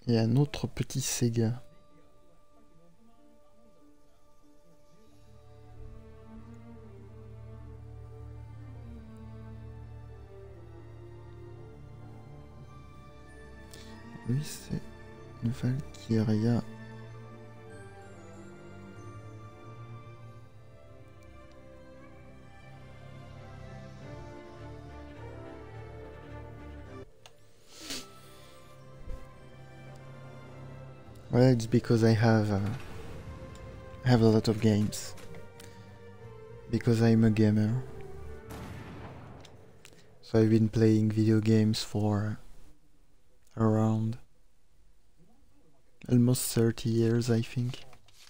et un autre petit Sega. Lui, c'est Valkyria. Well, it's because I have a lot of games. Because I'm a gamer. So I've been playing video games for around almost 30 years, I think.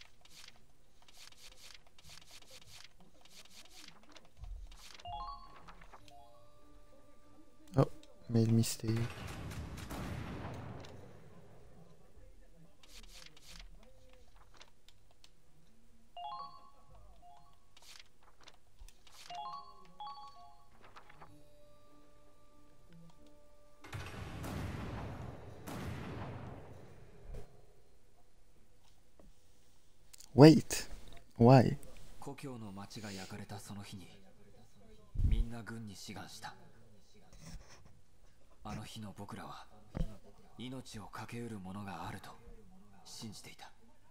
Oh, made mistake. Wait, why? 故郷の町が焼かれたその日にみんな軍に志願した。あの日の僕らは命を懸けうるものがあると信じていた。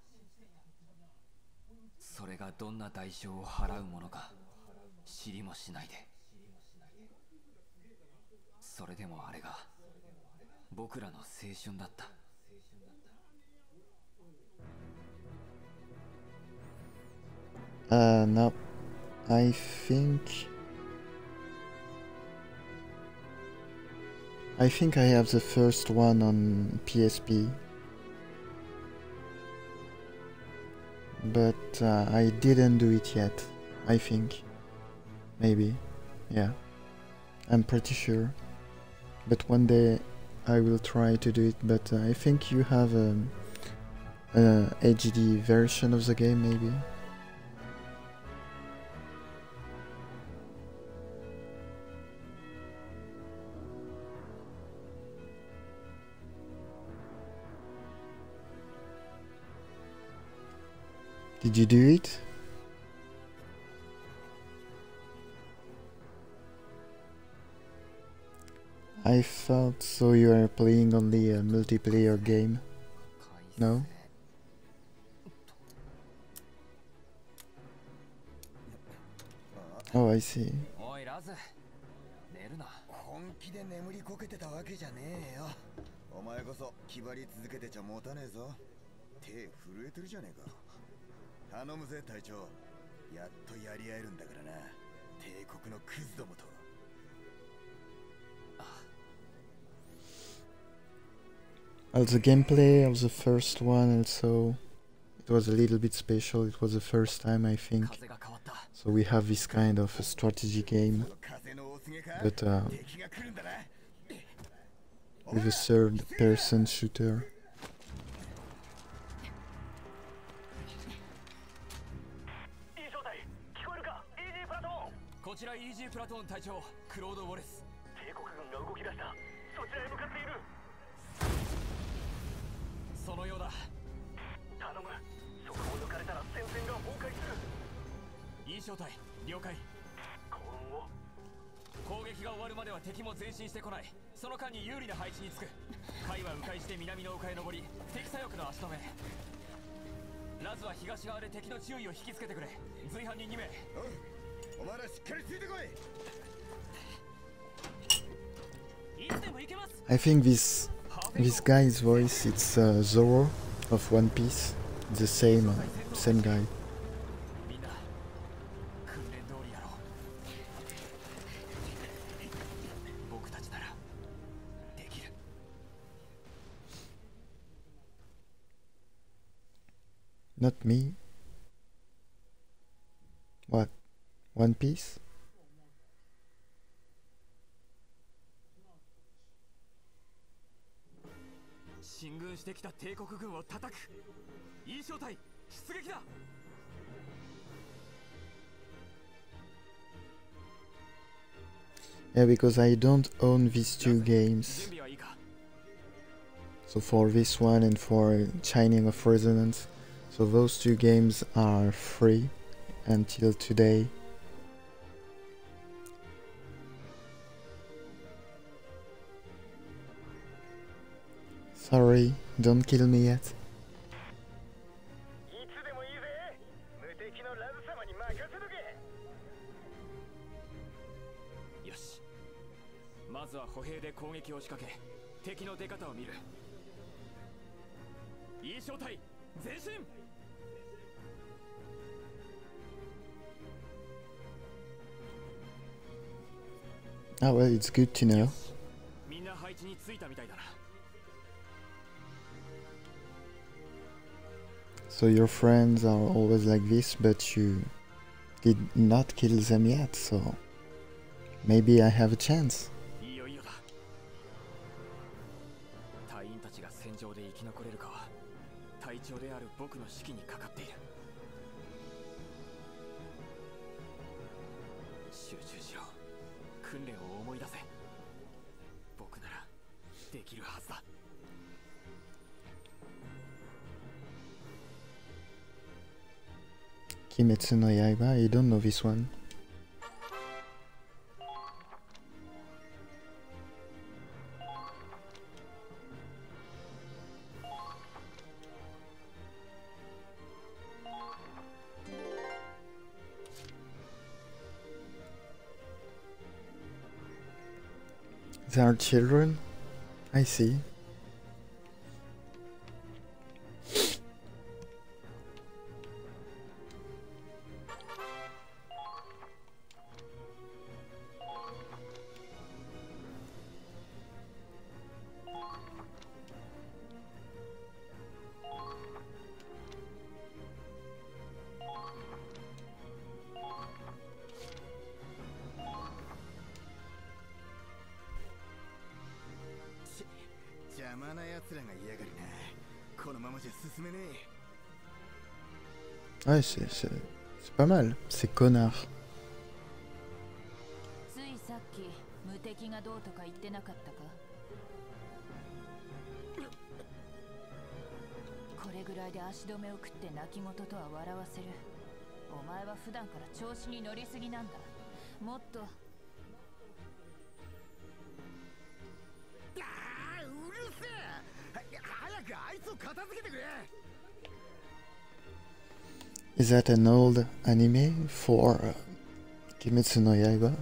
それがどんな代償を払うものか知りもしないで。それでもあれが僕らの青春だった。 No. I think I have the first one on PSP. But I didn't do it yet. I think. Maybe. Yeah. I'm pretty sure. But one day I will try to do it. But I think you have an HD version of the game, maybe. Did you do it? I thought so you are playing only a multiplayer game. No? Oh, I see. おいラズ、寝るな。 本気で眠りこけてたわけじゃねえよ。お前こそ気張り続けてちゃ持たねえぞ。手震えてるじゃねえか。頼むぜ隊長。やっとやり合えるんだからな。帝国のクズどもと。 Well, the gameplay of the first one also, it was a little bit special. It was the first time, I think. So we have this kind of a strategy game, but with a third-person shooter. こちら EG プラトーン隊長クロード・ウォレス。帝国軍が動き出した。そちらへ向かっている。そのようだ。頼む。そこを抜かれたら戦線が崩壊する。E 小隊了解。幸運を。攻撃が終わるまでは敵も前進してこない。その間に有利な配置につく。海は迂回して南の丘へ登り、敵左翼の足止め。ラズは東側で敵の注意を引きつけてくれ。随伴に2名。 お前らしっかりついてこい。 I think this guy's voice, it's Zoro of One Piece. The same guy. Not me. What? One Piece? Yeah, because I don't own these two games. So for this one and for Chaining of Resonance, so those two games are free until today. Sorry, don't kill me yet. Oh well, it's good to know. So your friends are always like this, but you did not kill them yet, so maybe I have a chance. Kimetsu no Yaiba, I don't know this one. They are children? I see. Ouais, c'est pas mal, c'est connard. Is that an old anime for Kimetsu no Yaiba?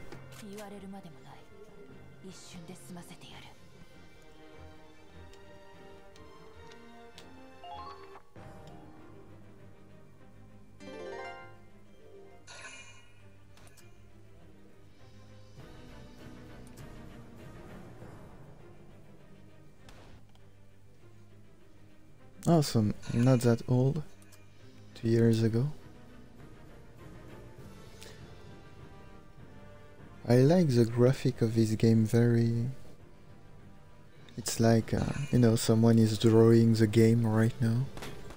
Oh, so not that old. 2 years ago. I like the graphic of this game very... It's like, you know, someone is drawing the game right now.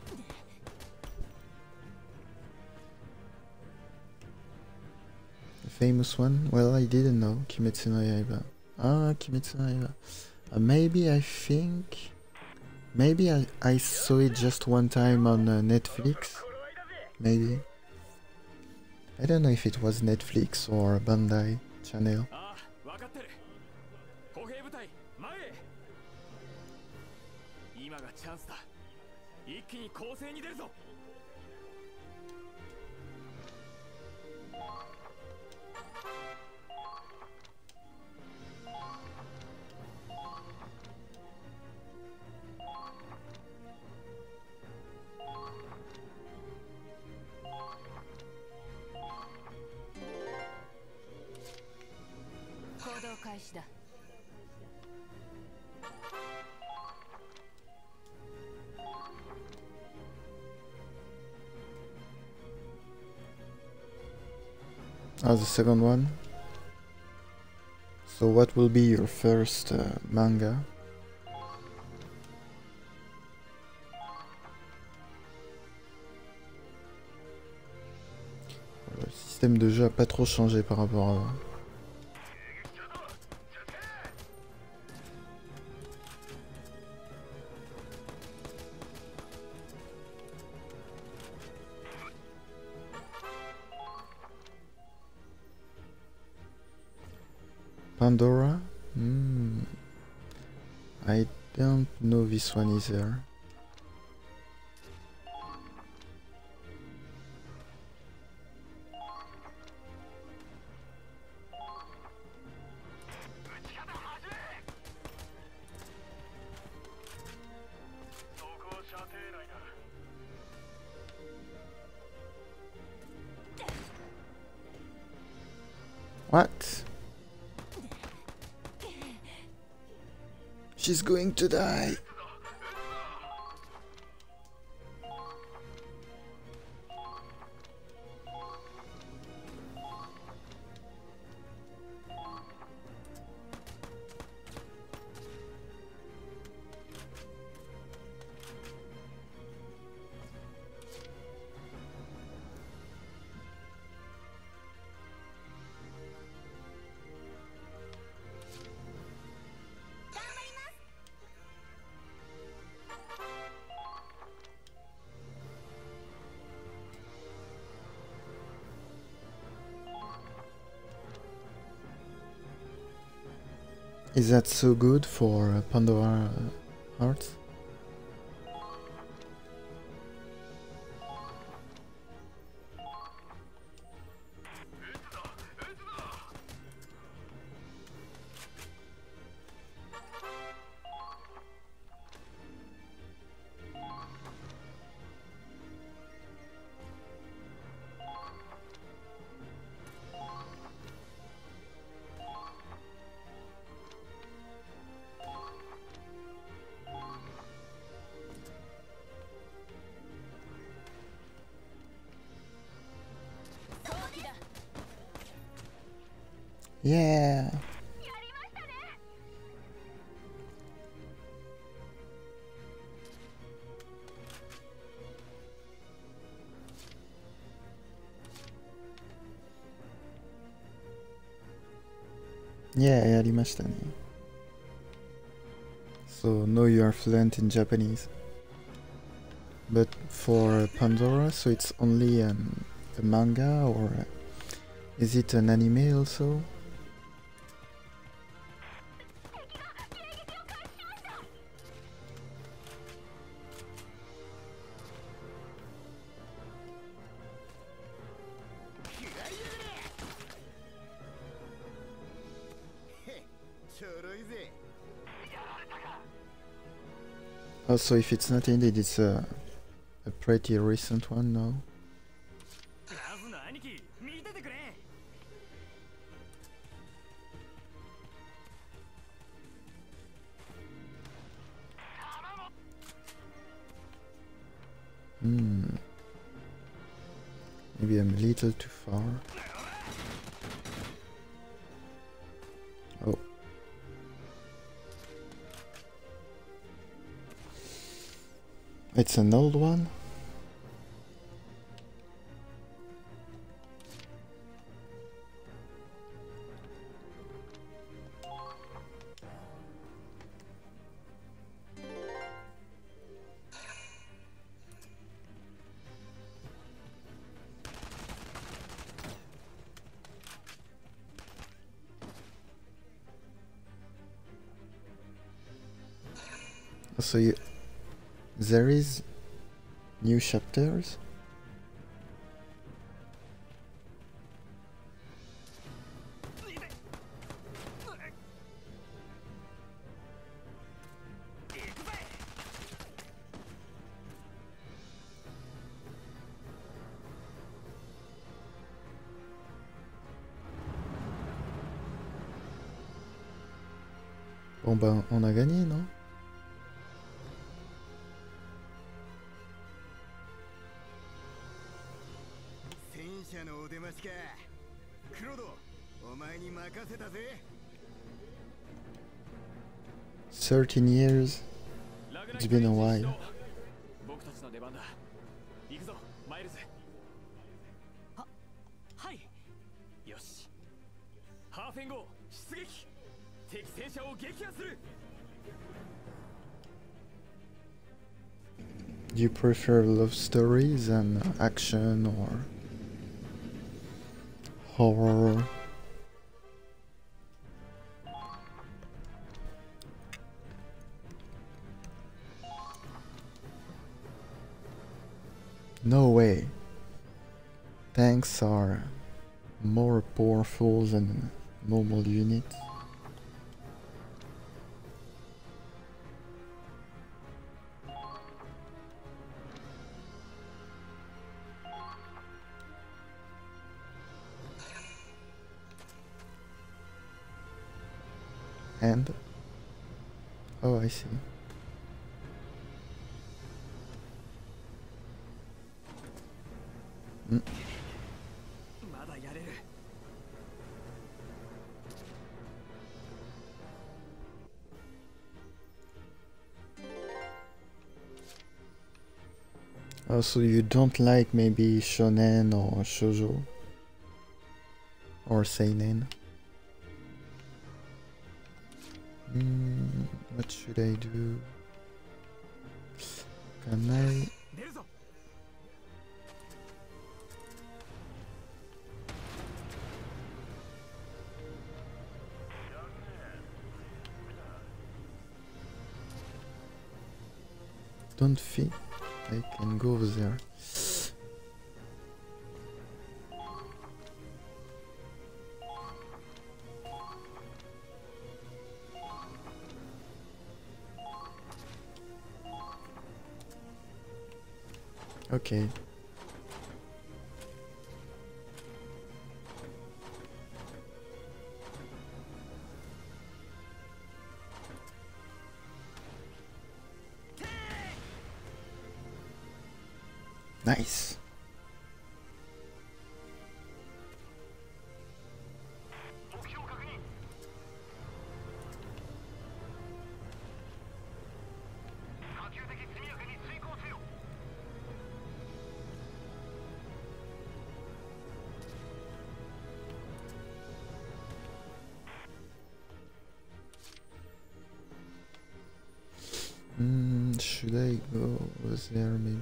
The famous one? Well, I didn't know. Kimetsu no Yaiba. Ah, Kimetsu no Yaiba. Maybe I think... Maybe I saw it just one time on Netflix. Maybe. I don't know if it was Netflix or Bandai channel. Oh, the second one. So what will be your first manga? Le système de jeu a pas trop changé par rapport à... Pandora? I don't know this one either. What? She's going to die. Is that so good for Pandora Hearts? Yeah. Yeah, やりましたね. So now you are fluent in Japanese. But for Pandora, so it's only a manga, or is it an anime also? Also, if it's not indeed, it's a pretty recent one now. Maybe I'm a little too far. Oh. It's an old one? So there is new chapters? Bon ben, on a gagné, non? "13 years. It's been a while." Do you prefer love stories and action or horror? No way. Tanks are more powerful than normal units. And oh, I see. Mm. Oh, so you don't like maybe shonen or shoujo or seinen? What should I do? Can I? Don't think I can go over there. Okay. Nice. Should I go over there maybe?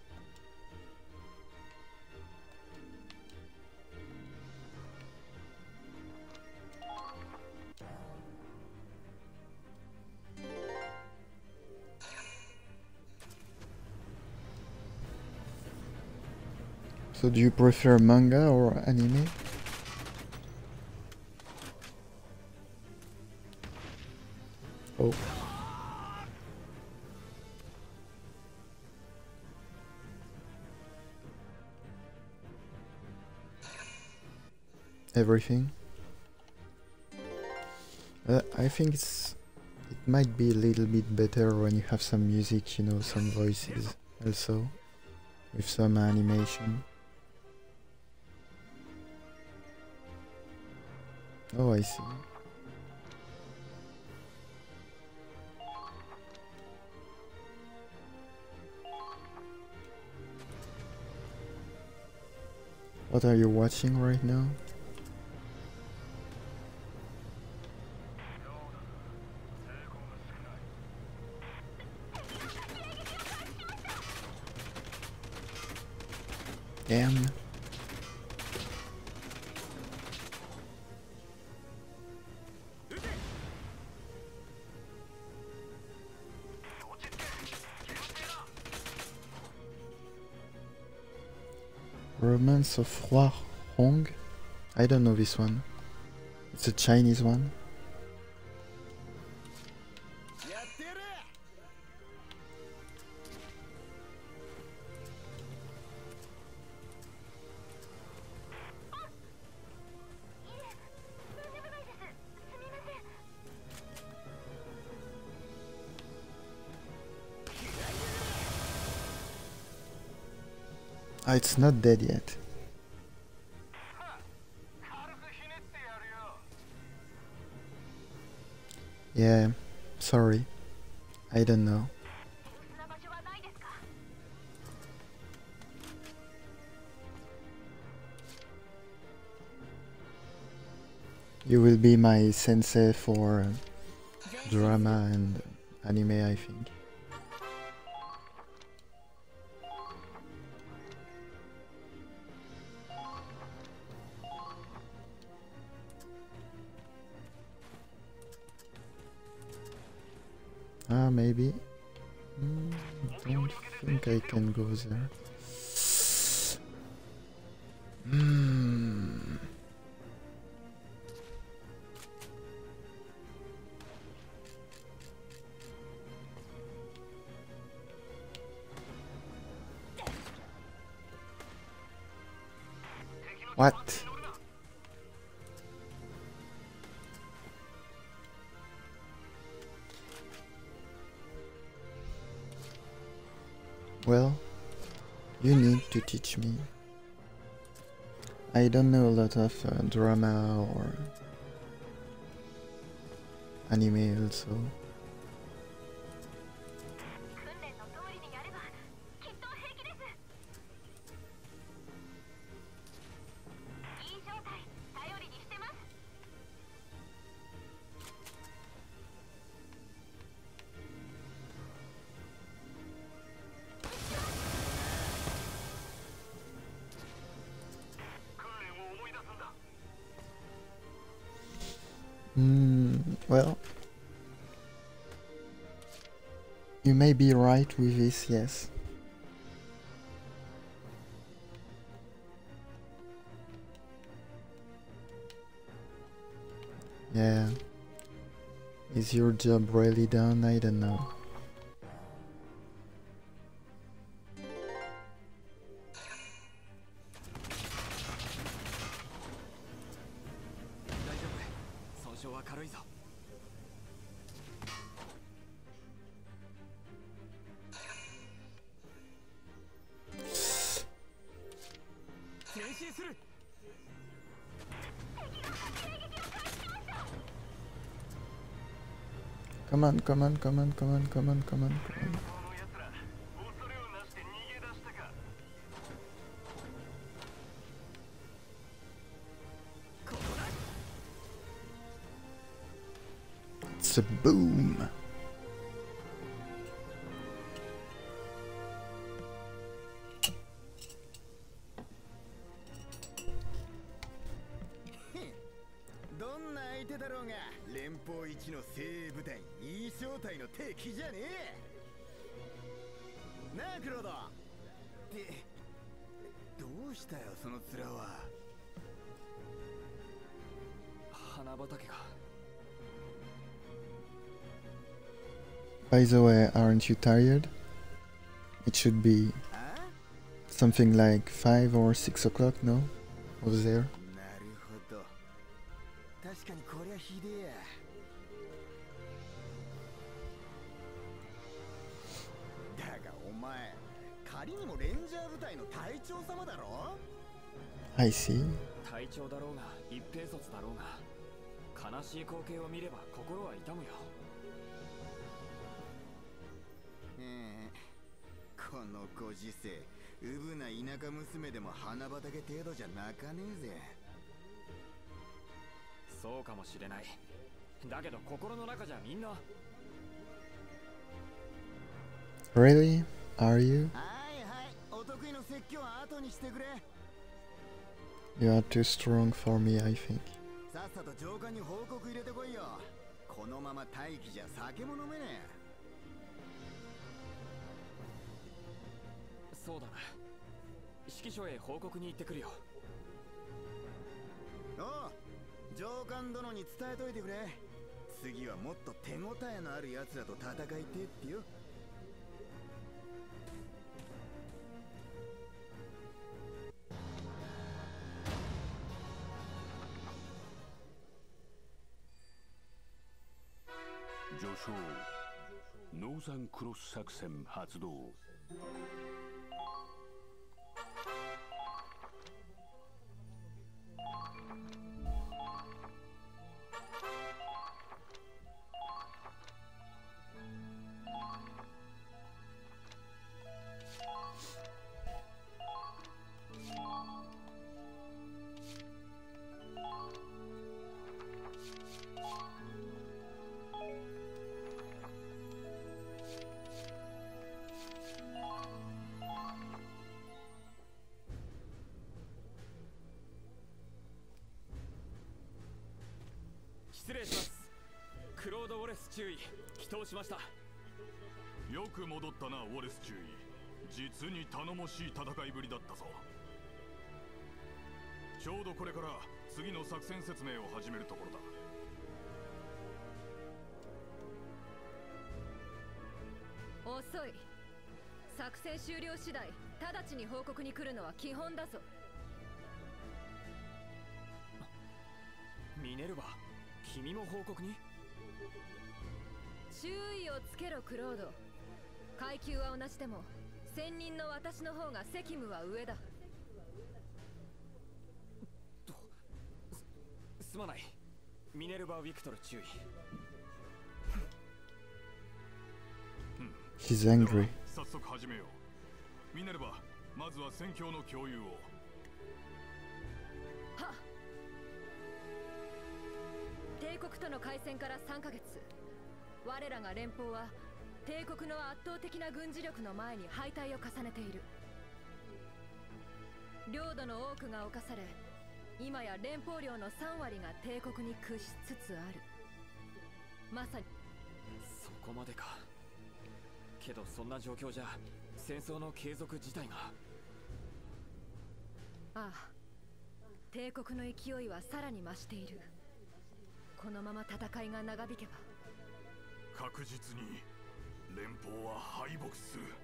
So do you prefer manga or anime? Oh. Everything. I think it might be a little bit better when you have some music, you know, some voices also, with some animation. Oh, I see. What are you watching right now? Damn. Romance of Hua Hong? I don't know this one. It's a Chinese one. Ah, it's not dead yet. Yeah, sorry. I don't know. You will be my sensei for drama and anime, I think. Ah, maybe. Don't think I can go there. Hmm. What? Well, you need to teach me. I don't know a lot of drama or anime also. Well, you may be right with this, yes. Yeah. Is your job really done? I don't know. Come on, come on, come on, come on, come on, come on, come on. It's a boom. By the way, aren't you tired? It should be something like 5 or 6 o'clock, no? Over there. I see. 隊長だろうが一兵卒だろうが悲しい光景を見れば心は痛むよ。 このご時世、うぶな田舎娘でも花畑程度じゃ泣かねえぜ。 そうかもしれない。だけど心の中じゃみんな。 Really? Are you? はいはい、お得意の説教は後にしてくれ。 You are too strong for me, I think. さっさと上官に報告入れてこいよ。このまま待機じゃ酒も飲めねえ。 そうだな。指揮所へ報告に行ってくるよ。 おう、上官殿に伝えといてくれ。次はもっと手応えのある奴らと戦いてってよ。 序章ノーザンクロス作戦発動。 失礼します。クロード・ウォレス注意、祈祷しました。 よく戻ったな、ウォレス注意。実に頼もしい戦いぶりだったぞ。 ちょうどこれから次の作戦説明を始めるところだ。 遅い。作戦終了次第直ちに報告に来るのは基本だぞ。 ミネルヴァ、君も報告に？ 注意をつけろクロード。階級は同じでも専任の私の方が責務は上だ。 すまない。ミネルヴァ・ウィクトル注意。 He's angry. 早速始めよう。ミネルヴァ、まずは戦況の共有を。 はっ。帝国との開戦から3ヶ月。我らが連邦は帝国の圧倒的な軍事力の前に敗退を重ねている。領土の多くが侵され、今や連邦領の3割が帝国に屈しつつある。まさにそこまでか。けどそんな状況じゃ戦争の継続自体が。 ああ、帝国の勢いはさらに増している。このまま戦いが長引けば確実に連邦は敗北する。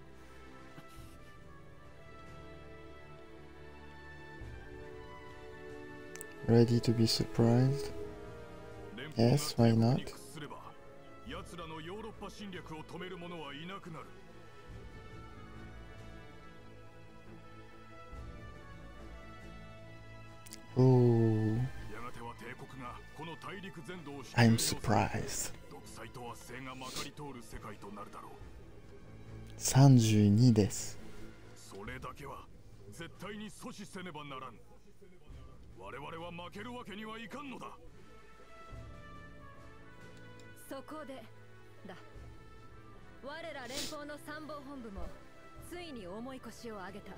Ready to be surprised? Yes, why not? 奴らのヨーロッパ侵略を止める者はいなくなる。 Oh, やがては帝国がこの大陸全土を I'm surprised. 独裁と圧政がまかり通る世界となるだろう。 32です。 それだけは絶対に阻止せねばならん。我々は負けるわけにはいかんのだ。 そこでだ。我ら連邦の参謀本部もついに重い腰を上げた。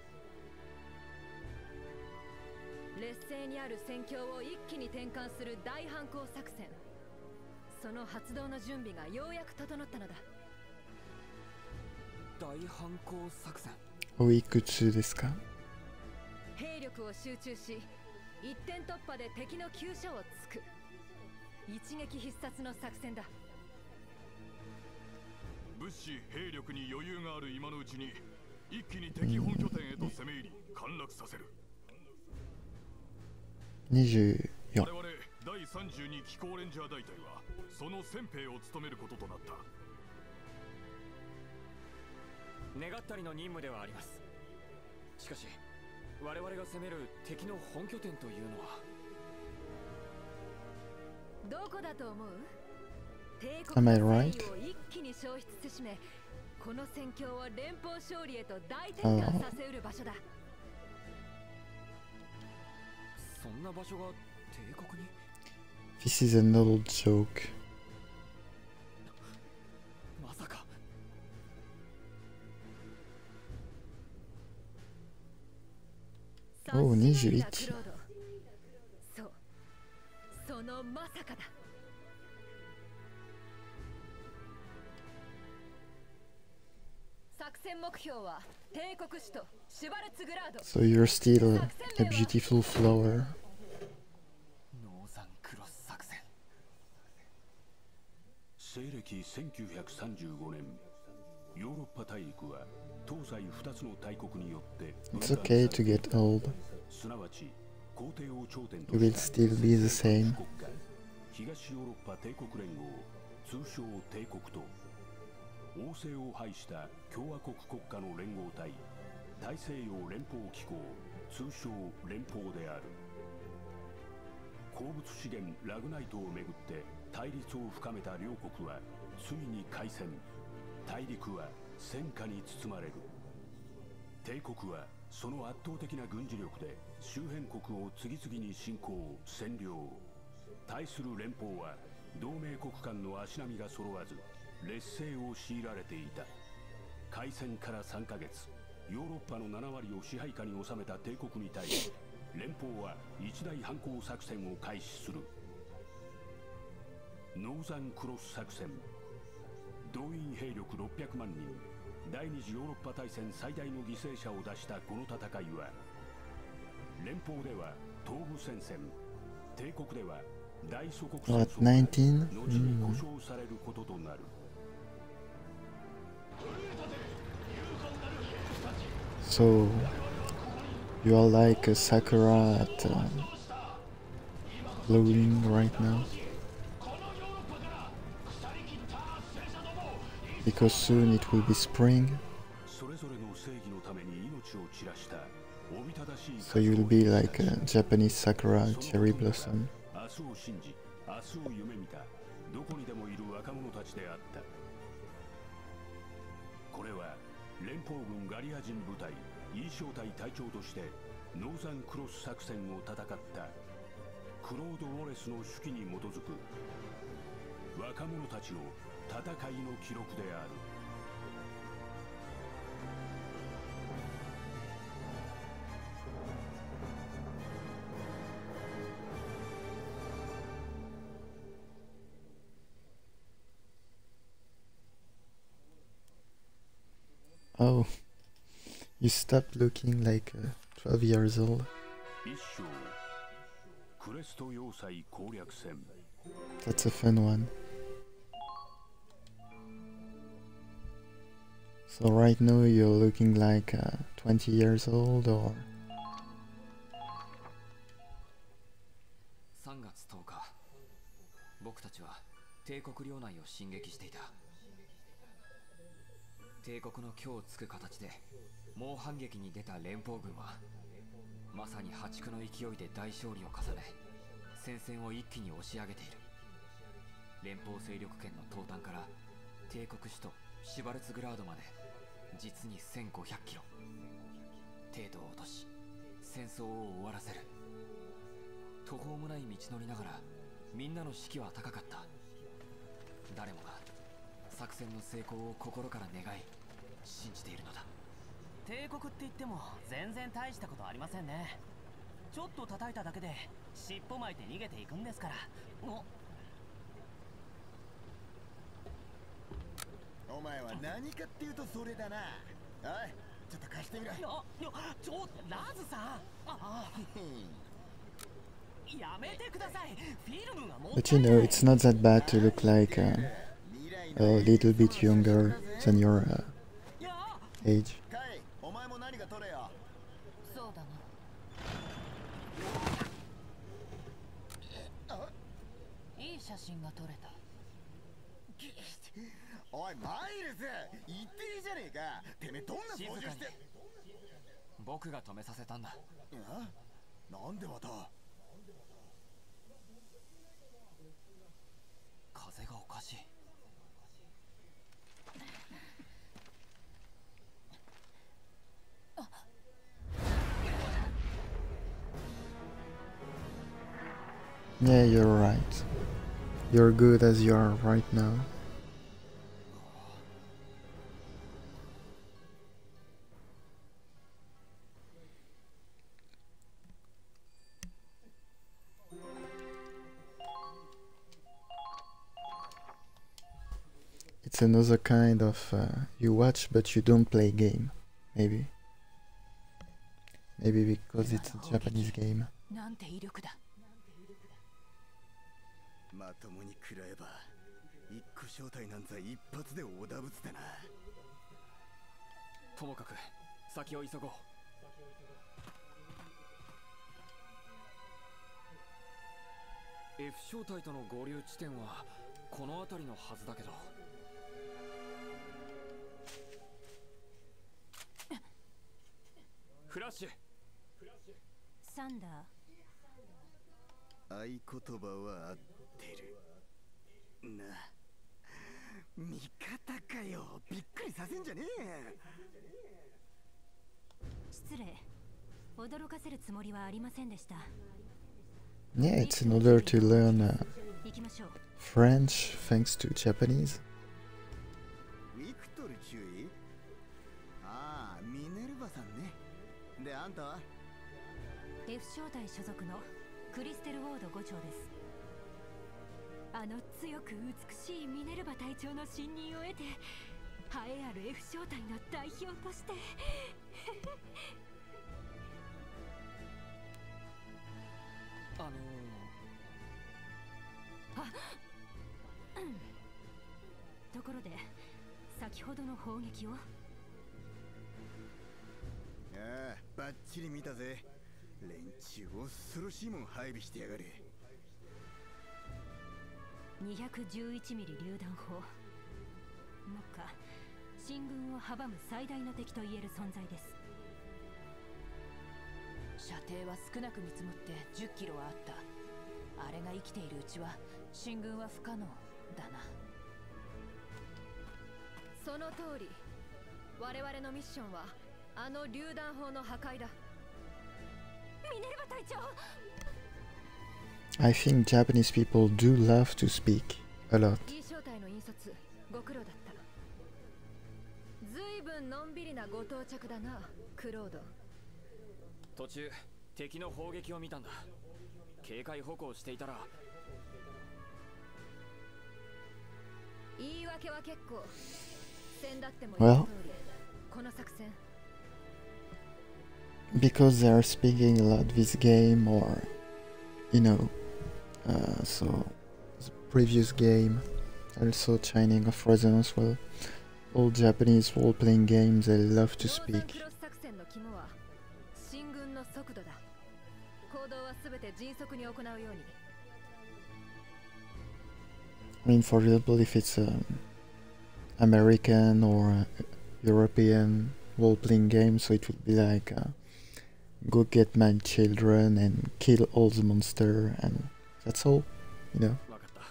劣勢にある戦況を一気に転換する大反攻作戦。その発動の準備がようやく整ったのだ。 大反攻作戦。 おいくつですか？ 兵力を集中し、一点突破で敵の急所を突く。一撃必殺の作戦だ。 物資兵力に余裕がある今のうちに一気に敵本拠点へと攻め入り陥落させる。 24。 我々第32機構レンジャー大隊はその先兵を務めることとなった。 願ったりの任務ではあります。しかし我々が攻める敵の本拠点というのはどこだと思う？帝 Am 国 I の right? 戦意を一気に消失せしめ、この戦況を連邦勝利へと大転換させうる場所だ。 そんな場所が帝国に？ This is a little joke. まさか。 おう、21。 そう、そのまさかだ。作戦目標は帝国首都シュバルツグラード。 So you're still a beautiful flower. ノーザンクロス作戦。 西暦1935年、ヨーロッパ大陸は東西2つの大国によって It's okay to get old. すなわち皇帝を頂点 You と will した still be the same. 国家東ヨーロッパ帝国連合、通称帝国と王政を廃した共和国国家の連合体、大西洋連邦機構、通称連邦である。鉱物資源ラグナイトをめぐって対立を深めた両国はついに開戦。大陸は戦火に包まれる。帝国はその圧倒的な軍事力で周辺国を次々に侵攻占領。対する連邦は同盟国間の足並みが揃わず劣勢を強いられていた。開戦から3ヶ月、ヨーロッパの7割を支配下に収めた帝国に対し、連邦は一大反攻作戦を開始する。ノーザンクロス作戦。動員兵力600万人、第二次ヨーロッパ大戦最大の犠牲者を出したこの戦いは、 連邦では東部戦線、帝国では大祖国 Oh, 戦 at 争が 19? 後に故障されることとなる。 So, you are like a Sakura at blowing right now? Because soon it will be spring, それぞれの正義のために命を散らしたおびただしい so you'll be like a Japanese Sakura cherry blossom. 明日を信じ、明日を夢見たどこにでもいる若者たちであった。これは連邦軍ガリア人部隊イーショー隊隊長としてノーザンクロス作戦を戦ったクロード・ウォレスの手記に基づく若者たちの戦いの記録である。 Oh, you stopped looking like 12 years old. 一章クレスト要塞攻略戦。 That's a fun one. So right now you're looking like 20 years old, or 3月10日、僕たちは帝国領内を進撃していた。帝国の今日つく形で猛反撃に出た連邦軍はまさに破竹の勢いで大勝利を重ね、戦線を一気に押し上げている。連邦勢力圏の東端から帝国首都シュバルツグラードまで実に1500キロ。程度を落とし戦争を終わらせる。途方もない道のりながらみんなの士気は高かった。誰もが作戦の成功を心から願い信じているのだ。 帝国って言っても全然大したことありませんね。ちょっと叩いただけで尻尾巻いて逃げていくんですから。 お前は何かっていうとそれだな。おい、ちょっと貸してみろ。 ラズさん、やめてください。フィルムがもう but you know it's not that bad to look like a little bit younger than your age. カイ、お前も何か取れよ。 そうだな。いい写真が撮れた。 おい、マイルズ、言っていいじゃねえか。てめえどんな操縦して。 僕が止めさせたんだ。 なんでまた。 風がおかしい。 Yeah, you're right. You're good as you are right now. It's another kind of you watch but you don't play game, maybe. Maybe because it's a Japanese game. なんて威力だ。 まともに食らえば一個正体なんざ一発でおだぶつだな。 ともかく先を急ごう。F 小隊との合流地点はこの辺りのはずだけど。フラッシュ。 サンダー。 合言葉は合ってるな。味方かよ。びっくりさせんじゃねえ。 失礼。驚かせるつもりはありませんでした。 Yeah, it's in order to learn 行きましょう。 French thanks to Japanese. ウィクトル注意。ああ、ミネルヴァさんね。で、あんたは F 小隊所属のクリステル・ウォード5長です。あの強く美しいミネルヴァ隊長の信任を得て、栄えある F 小隊の代表としてところで先ほどの砲撃を。 ああ、バッチリ見たぜ。連中恐ろしいもん配備してやがる。 211ミリ榴弾砲。目下進軍を阻む最大の敵と言える存在です。 射程は少なく見積もって10キロはあった。あれが生きているうちは進軍は不可能だな。 その通り。我々のミッションはあの榴弾砲の破壊だ。 ミネルヴァ隊長。 I think Japanese people do love to speak a lot. いい正体の引率ご苦労だった。ずいぶんのんびりなご到着だな、クロード。 途中敵の砲撃を見たんだ。警戒歩行していたら。 言い訳は結構。先だっても Well, この作戦。 because they are speaking a lot this game, or so the previous game, also Shining of Frozen as well. All Japanese role-playing games, they love to speak. クロス作戦の肝は進軍の速度だ。行動はすべて迅速に行うように。 I mean, for example, if it's American or European role-playing game, so it would be like go get my children and kill all the monster, and that's all, you know.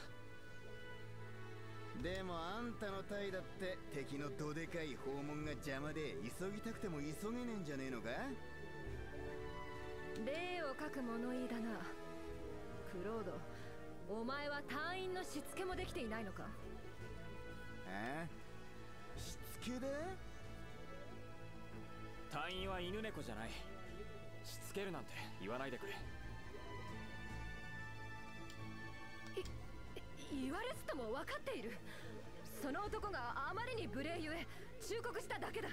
でもあんたの隊だって敵のどでかい訪問が邪魔で急ぎたくても急げねえんじゃねえのか。 例を書く物言いだな。クロード、お前は隊員のしつけもできていないのか。 ああ、しつけだ。 隊員は犬猫じゃない。しつけるなんて言わないでくれ。 言われつとも分かっている。その男があまりに無礼ゆえ忠告しただけだ。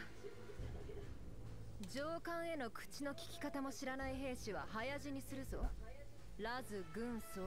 上官への口の利き方も知らない兵士は早死にするぞ。ラズ軍曹。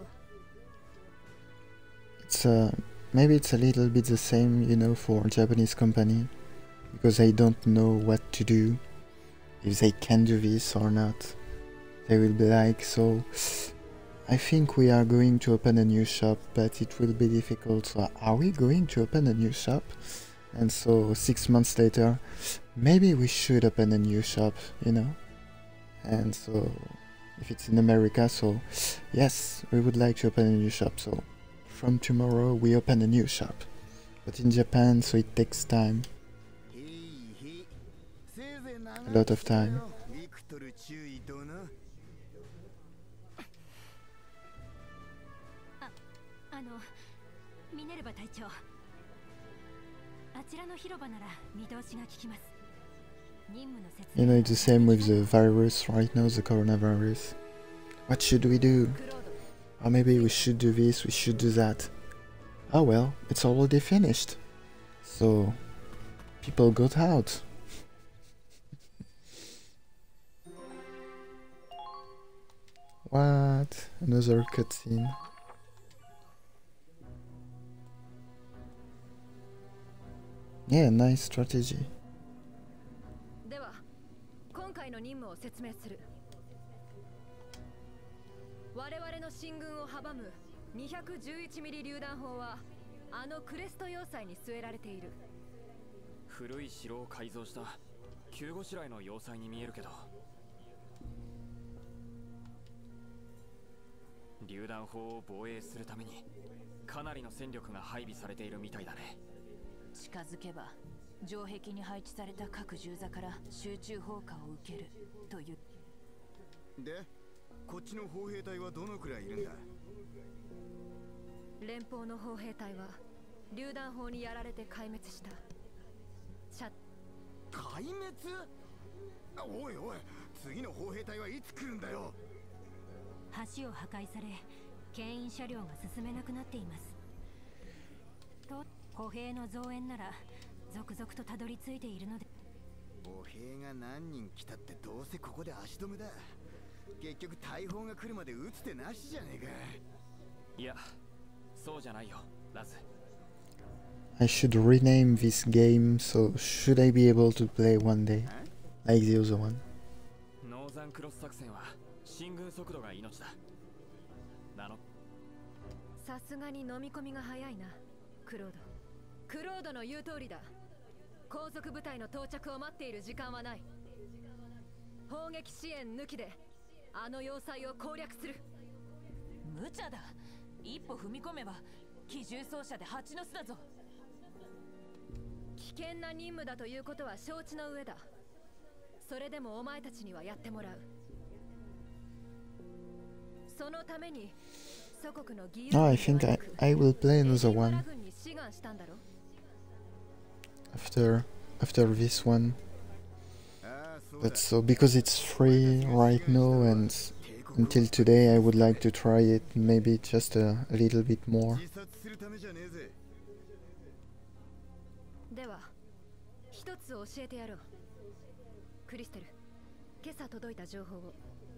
It's maybe it's a little bit the same, for Japanese company, because they don't know what to do, if they can do this or not. They will be like, so I think we are going to open a new shop, but it will be difficult. So are we going to open a new shop? And so 6 months later, maybe we should open a new shop, And so if it's in America, so yes, we would like to open a new shop. So from tomorrow we open a new shop. But in Japan, so it takes time. A lot of time. ミネルヴァ隊長、あちらの広場なら見通しが利きます。任務の説明。 It's the same with the virus right now, the coronavirus. What should we do? Or maybe we should do this, we should do that. Oh well, it's already finished. So, people got out. What? Another cutscene. Yeah, nice strategy. では、今回の任務を説明する。我々の進軍を阻む211ミリ榴弾砲はあのクレスト要塞に据えられている。 古い城を改造した急ごしらえの要塞に見えるけど、榴弾砲を防衛するためにかなりの戦力が配備されているみたいだね。 近づけば城壁に配置された各銃座から集中砲火を受けるという。 で、こっちの砲兵隊はどのくらいいるんだ。 連邦の砲兵隊は榴弾砲にやられて壊滅した。 壊滅？おいおい、次の砲兵隊はいつ来るんだよ。 橋を破壊され、牽引車両が進めなくなっています。と、歩兵の増援なら続々とたどり着いているので。 歩兵が何人来たってどうせここで足止めだ。 結局大砲が来るまで撃つてなしじゃねえか。 いや、そうじゃないよ、ラズ。 I should rename this game, so should I be able to play one day, like the other one? ノーザンクロス作戦は進軍速度が命だ。 さすがに飲み込みが早いな、クロード。クロードの言う通りだ。後続部隊の到着を待っている時間はない。砲撃支援抜きであの要塞を攻略する。 無茶だ。一歩踏み込めば機銃掃射で蜂の巣だぞ。 危険な任務だということは承知の上だ。それでもお前たちにはやってもらう。そのために祖国の義勇 I think I will play another one 軍に志願したんだろ。 after this one. But so because it's free right now and until today I would like to try it maybe just a little bit more. では一つ教えてやろう。クリステル、今朝届いた情報を。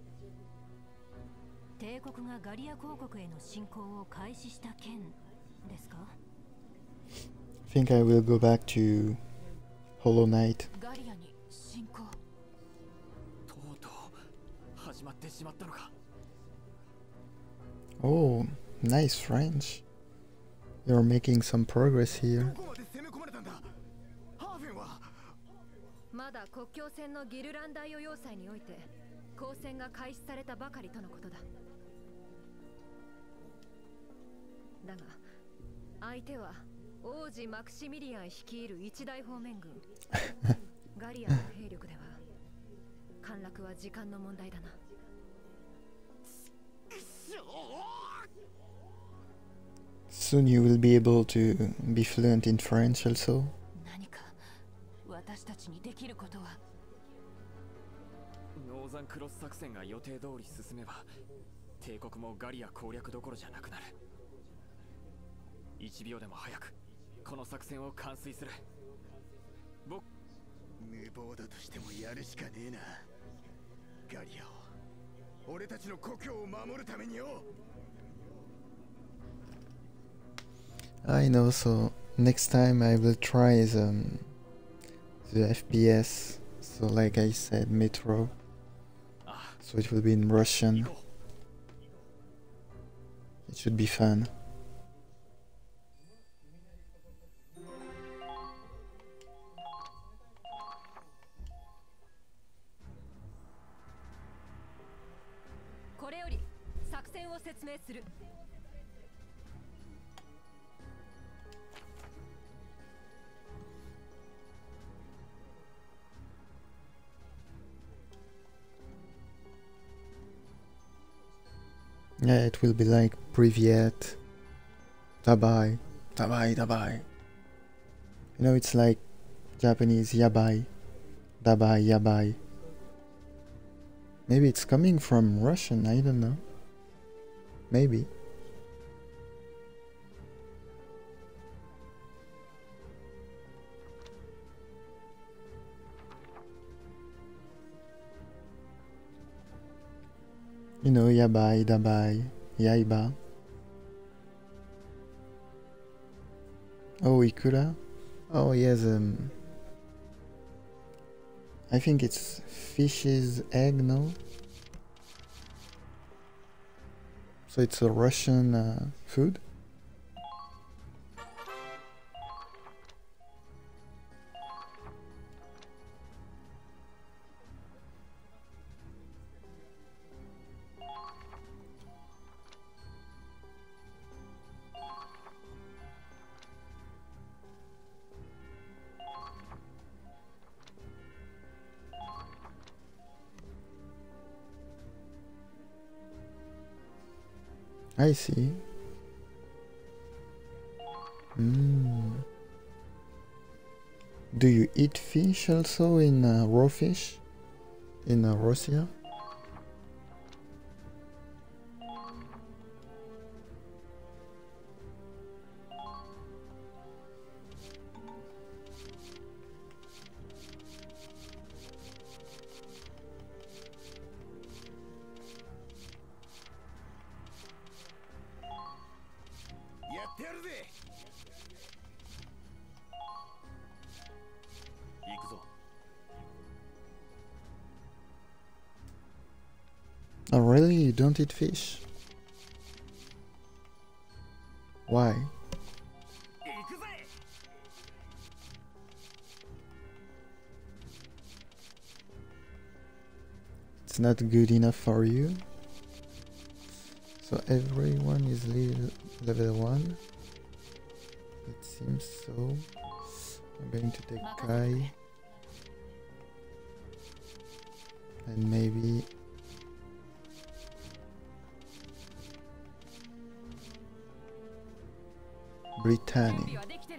帝国がガリア公国への侵攻を開始した件ですか？ I think I will go back to Hollow Knight. ガリアに侵攻。 とうとう始まってしまったのか。 Oh, nice French. You're making some progress here. まだ国境線のギルランダイオ要塞において交戦が開始されたばかりとのことだ。だが相手は王子マクシミリアン率いる一大方面軍ガリアの兵力では陥落は時間の問題だな。 Soon you will be able to be fluent in French also. 何か私たちにできることは。 ノーザンクロス作戦が予定通り進めば帝国もガリア攻略どころじゃなくなる。1秒でも早くこの作戦を完遂する。 無謀だとしてもやるしかねえな。ガリアを、俺たちの故郷を守るためによ。 I know, so next time I will try the FPS, so like I said, Metro. So it will be in Russian. It should be fun. Yeah, it will be like Privyet, Dabai, Dabai, Dabai. You know, it's like Japanese Yabai, Dabai, Yabai. Maybe it's coming from Russian, I don't know. Maybe. You know, Yabai, Dabai, Yaiba. Oh, Ikura? Oh, yes, I think it's fish's egg, no? So it's a Russian food? I see. Do you eat fish also in raw fish in Russia? Oh really? You don't eat fish? Why? It's not good enough for you? So everyone is level 1? It seems so. I'm going to take Kai. And maybe... Brittany.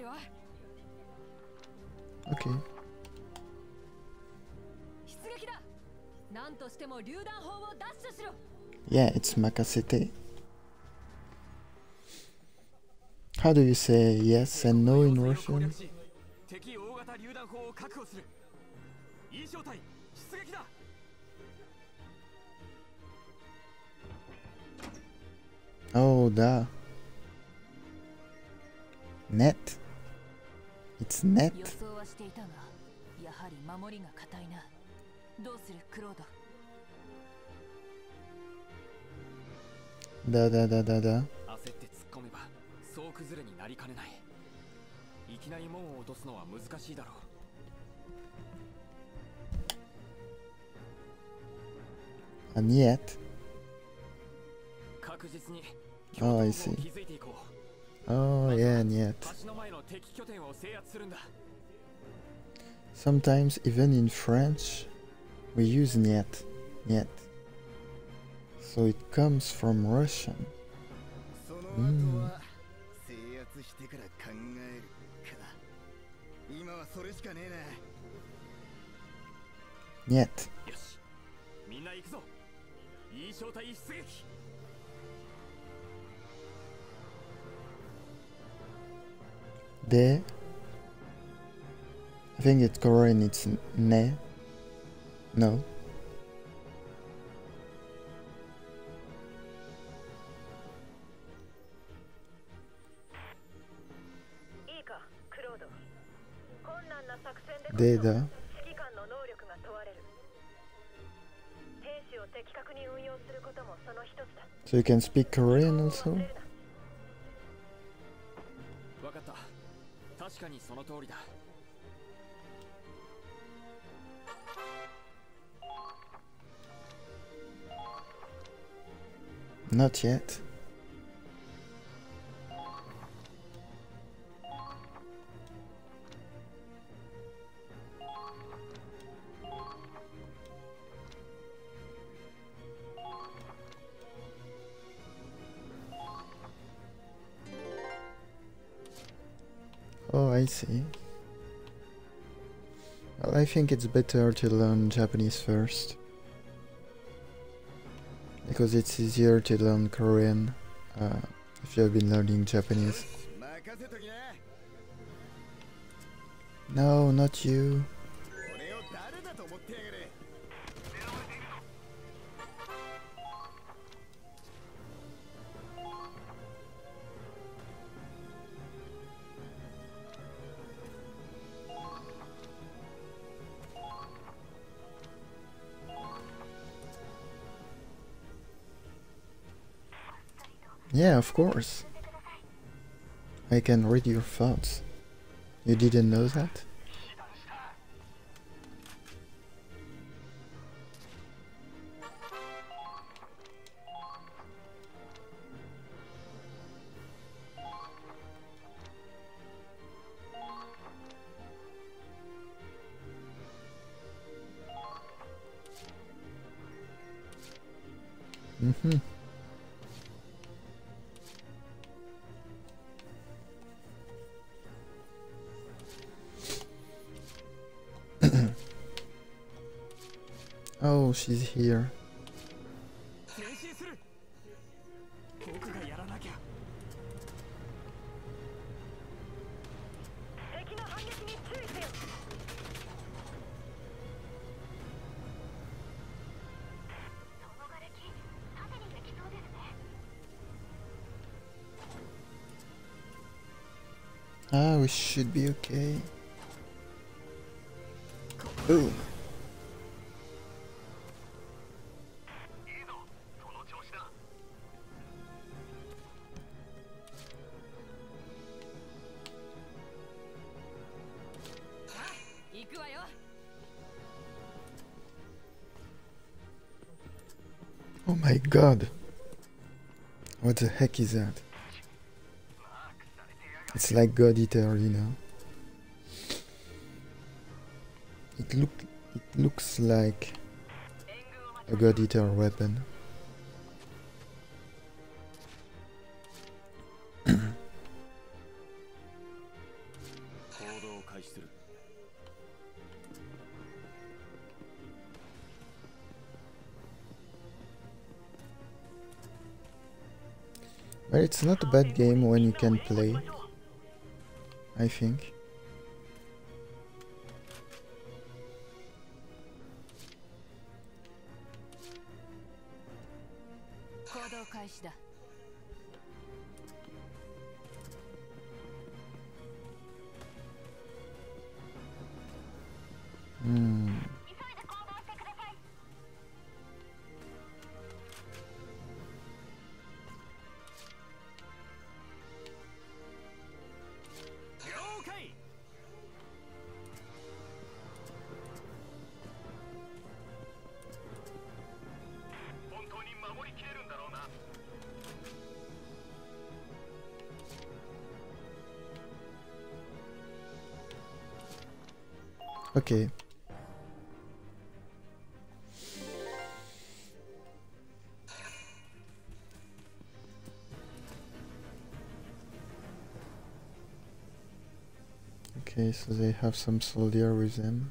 Okay. Yeah, it's Makasete. How do you say yes and no in Russian? Oh, da. Net. It's net. Da. 総崩れになりかねない。いきなり門を落とすのは難しいだろう。 And yet. 確実に Oh, I see. Oh, yeah, and yet. Sometimes, even in French, we use niet. So it comes from Russian. Mm. Niet. De. I think it's Korean, it's ne. No. Data. So you can speak Korean also? Not yet. Oh, I see. Well, I think it's better to learn Japanese first. Because it's easier to learn Korean if you have been learning Japanese. No, not you. Yeah, of course. I can read your thoughts. You didn't know that? Mm-hmm. Oh, she's here. Ah, we should be okay. Boom. Oh my god. What the heck is that? It's like God Eater, you know. It looks like a God Eater weapon. 行動を開始する。 But it's not a bad game when you can play, I think. Hmm. Okay. Okay, so they have some soldier with them.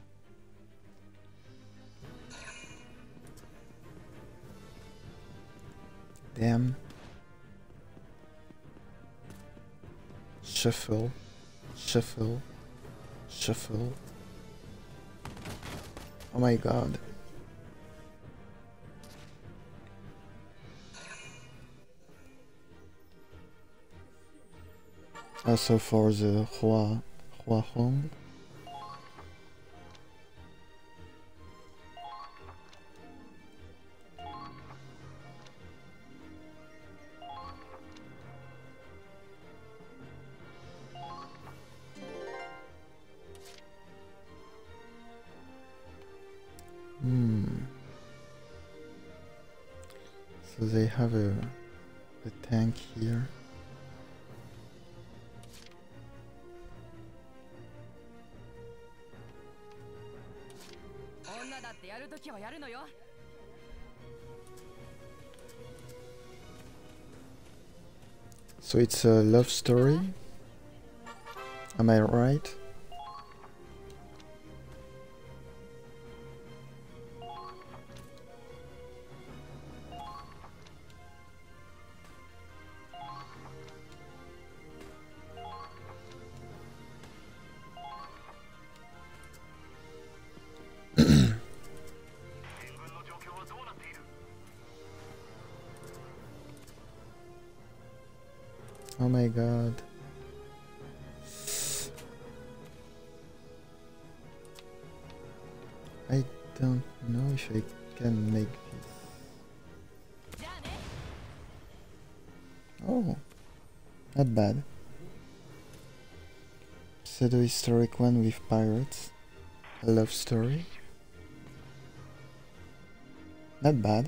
Damn. Shuffle. Shuffle. Shuffle. Oh my god. Also for the Hua Hong. So they have a tank here. So it's a love story? Am I right? Oh my god. I don't know if I can make this. Oh, not bad. Pseudo-historic one with pirates. A love story. Not bad.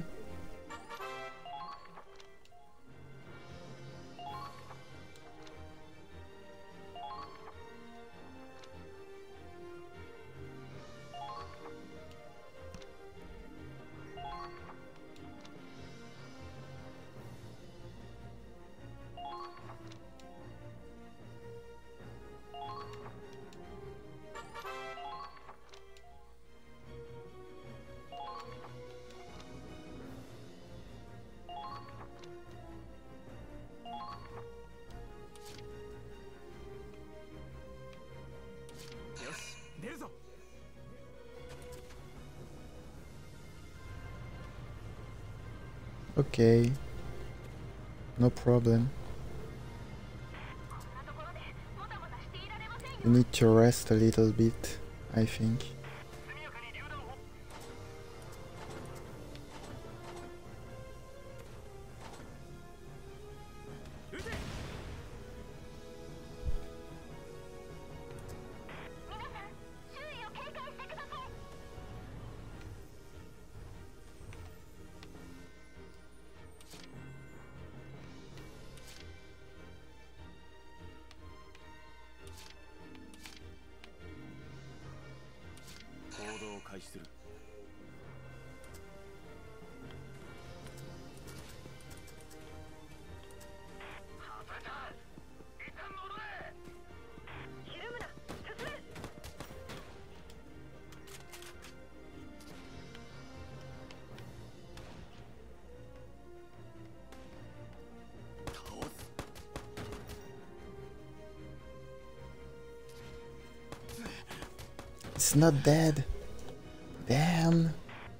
Okay, no problem. You need to rest a little bit, I think. 開始する。 It's not dead. Damn.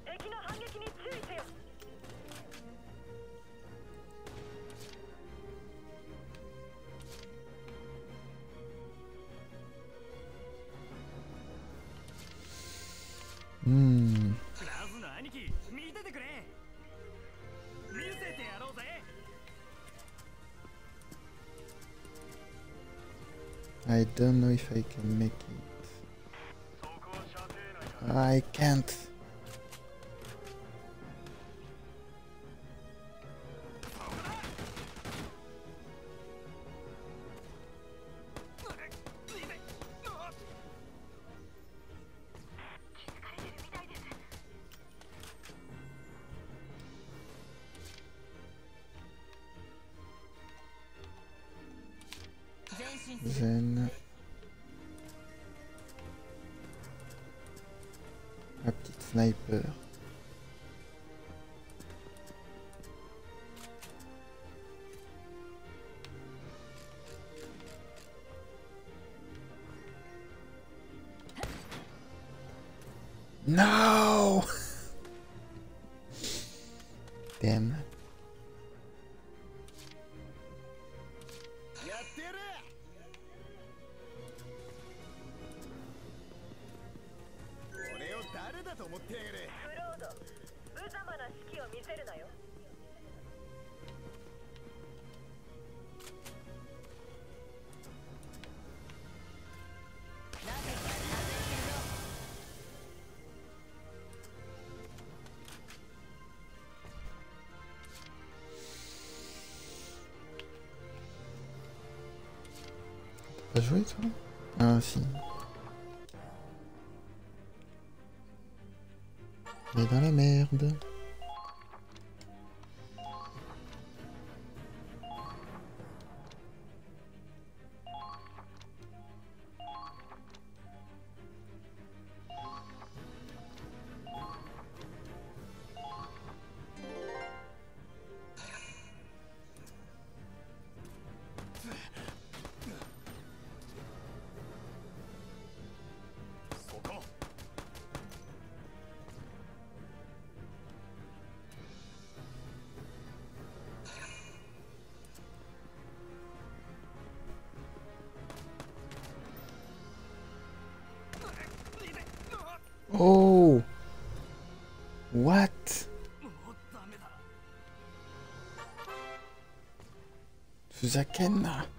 Hmm. I don't know if I can make it. I can't. Then la petite sniper. No! Damn. T'as joué toi? Ah si. Il est dans la merde. Oh! What? ふざけんな。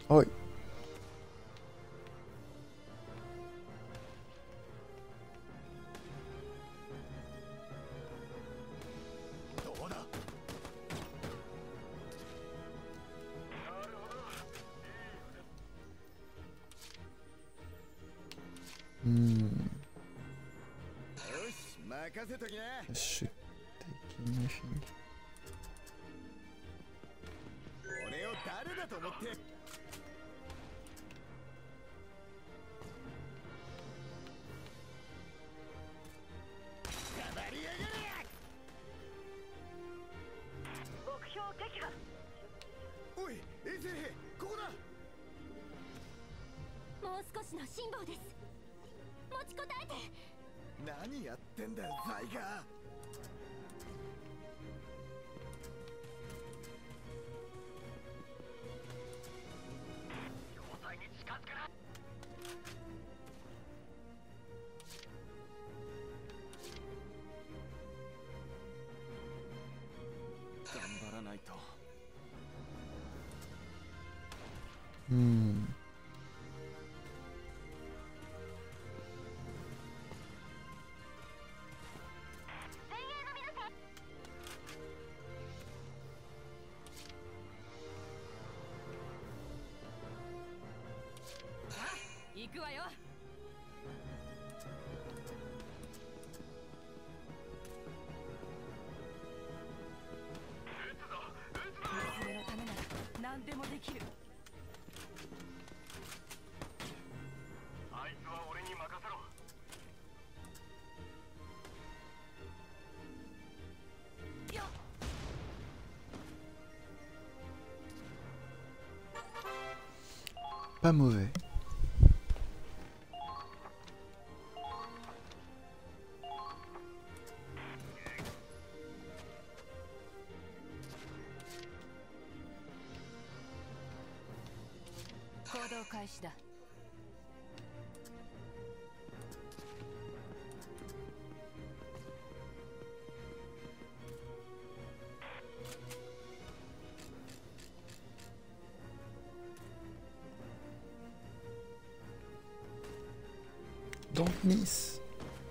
おい。I should take anything. 俺を誰だと思って。黙りやがれ。目標撃破。おい、衛生兵、ここだ。 もう少しの辛抱です。持ちこたえて。 何やってんだよ、ザイガー。要塞に近づくな。頑張らないと。 行くわよ。娘のためなら何でもできる。 あいつは俺に任せろ。 Pas mauvais. Don't miss.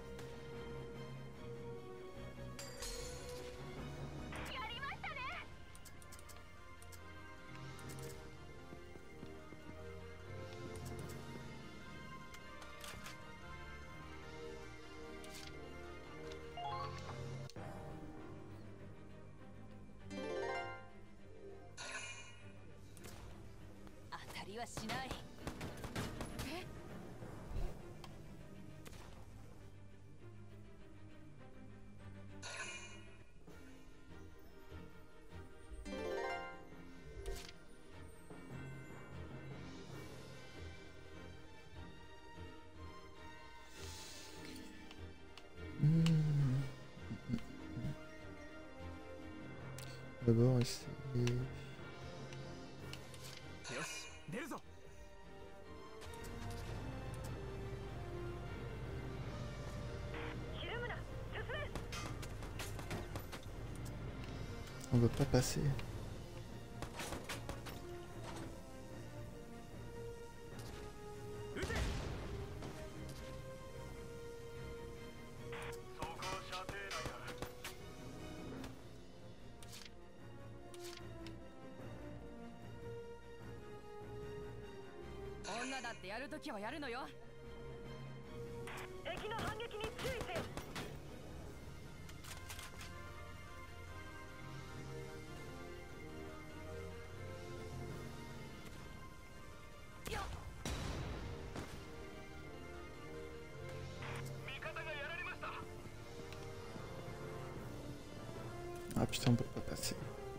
D'abord essayer. On veut pas passer. Ah putain, on peut pas passer.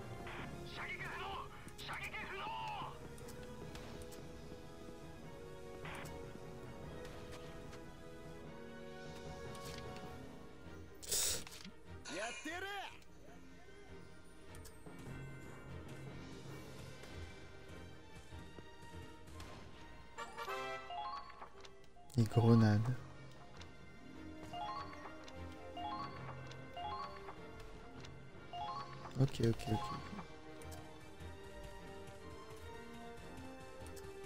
Les grenades. Ok.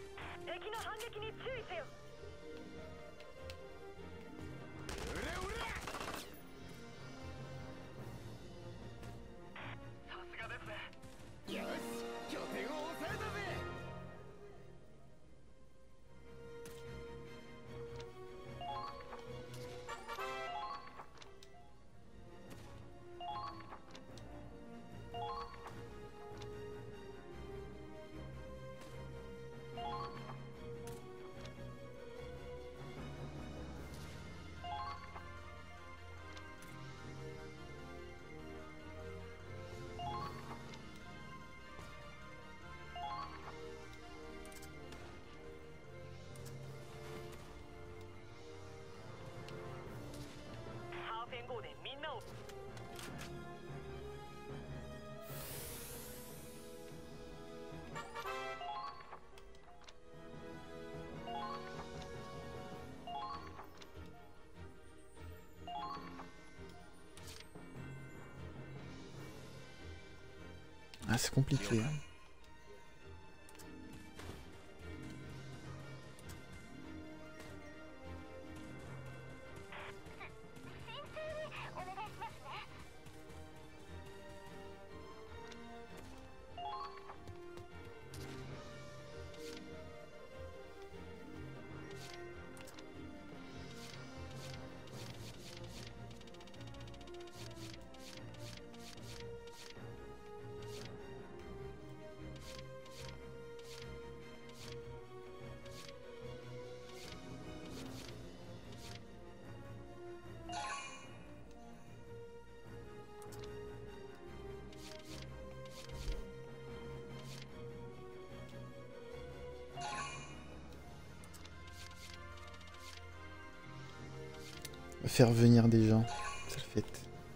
Ah, c'est compliqué. Hein. Faire venir des gens, c'est le fait.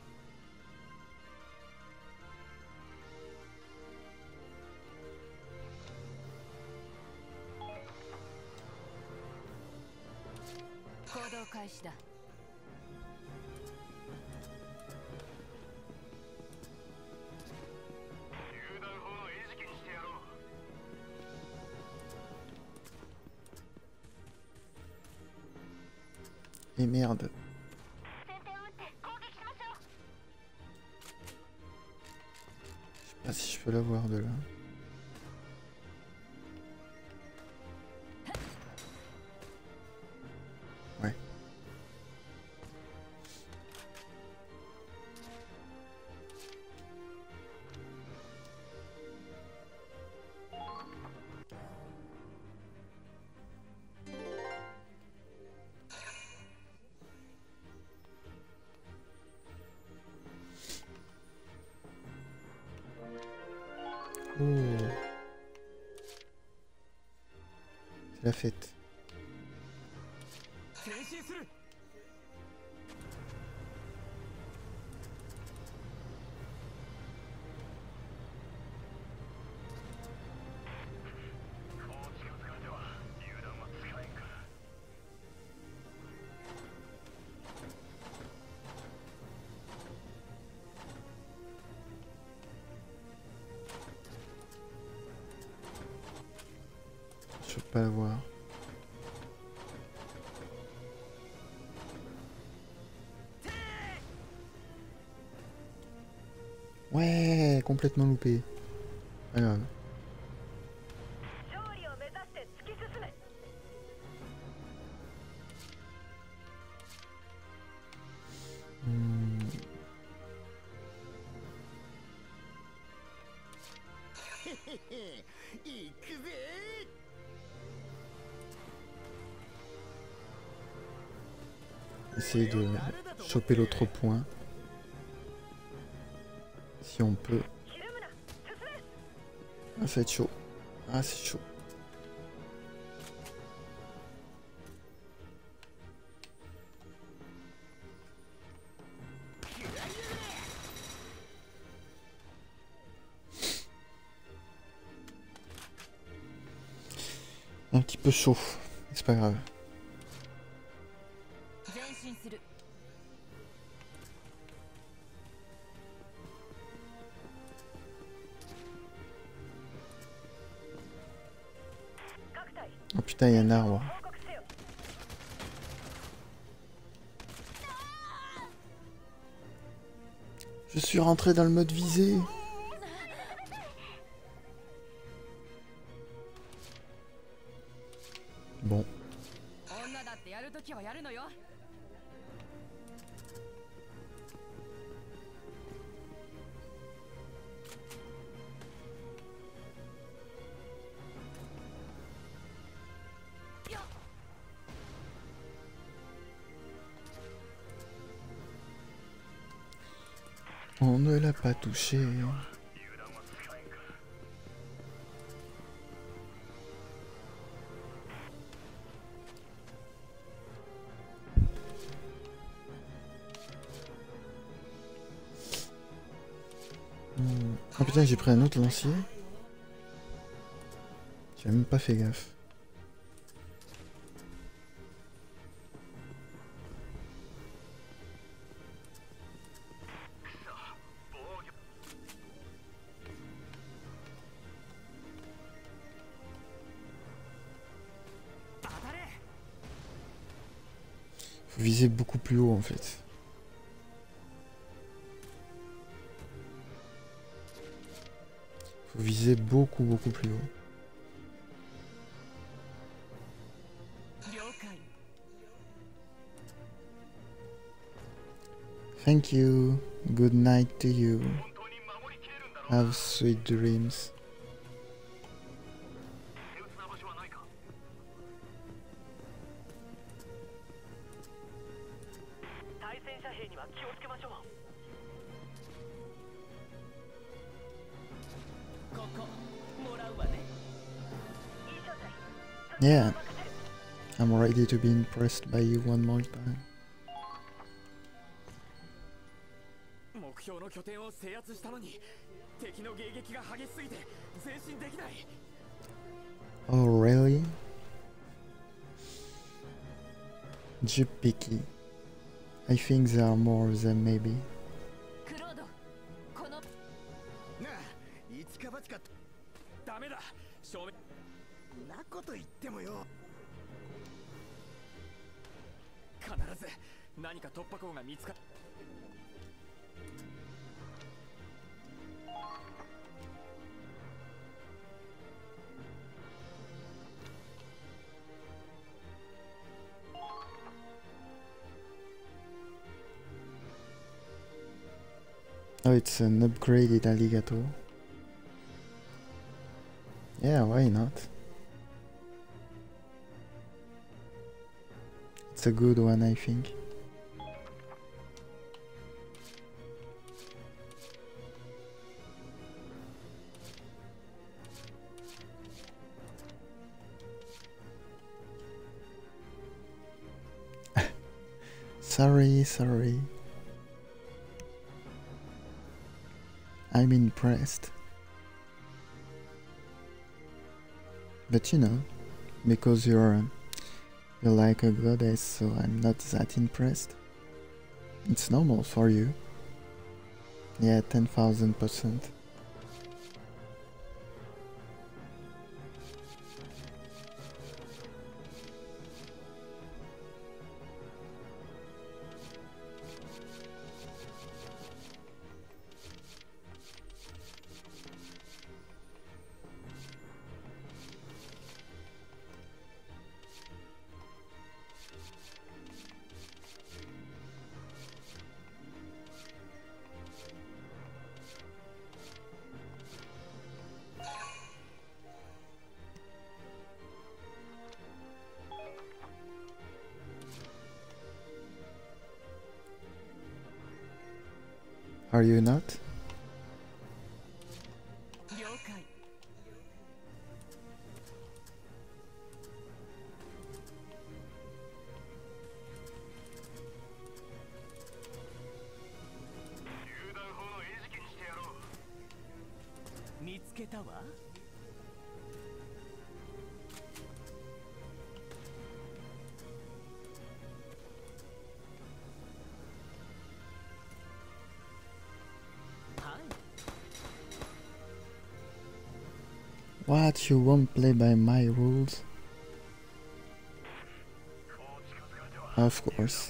Et merde. Je sais pas si je peux l'avoir de là. Ouais. Oh. C'est la fête. Je peux pas l'avoir. Ouais, complètement loupé. Pas grave. Essayer de choper l'autre point. Si on peut. Ah, ça va être chaud. Ah, c'est chaud. Un petit peu chaud. C'est pas grave. Oh putain, il y a un arbre. Je suis rentré dans le mode visé. Bon. On ne l'a pas touché. Ah putain, j'ai pris un autre lancier. J'ai même pas fait gaffe. Faut viser beaucoup plus haut en fait. Faut viser beaucoup plus haut. Thank you. Good night to you. Have sweet dreams. Yeah, I'm ready to be impressed by you one more time. 目標の拠点を制圧したのに敵の迎撃が激しすぎて前進できない。 Oh really? Jupiki. I think there are more of them maybe. クロード、このなあ5日ばちかダメだ。正面なこと言ってもよ。 必ず何か突破口が見つかる。 Oh, it's an upgraded alligator. Yeah, why not? It's a good one, I think. Sorry. I'm impressed. But you know, because you're like a goddess, so I'm not that impressed. It's normal for you. Yeah, 10,000%. Are you not? What, you won't play by my rules? Of course.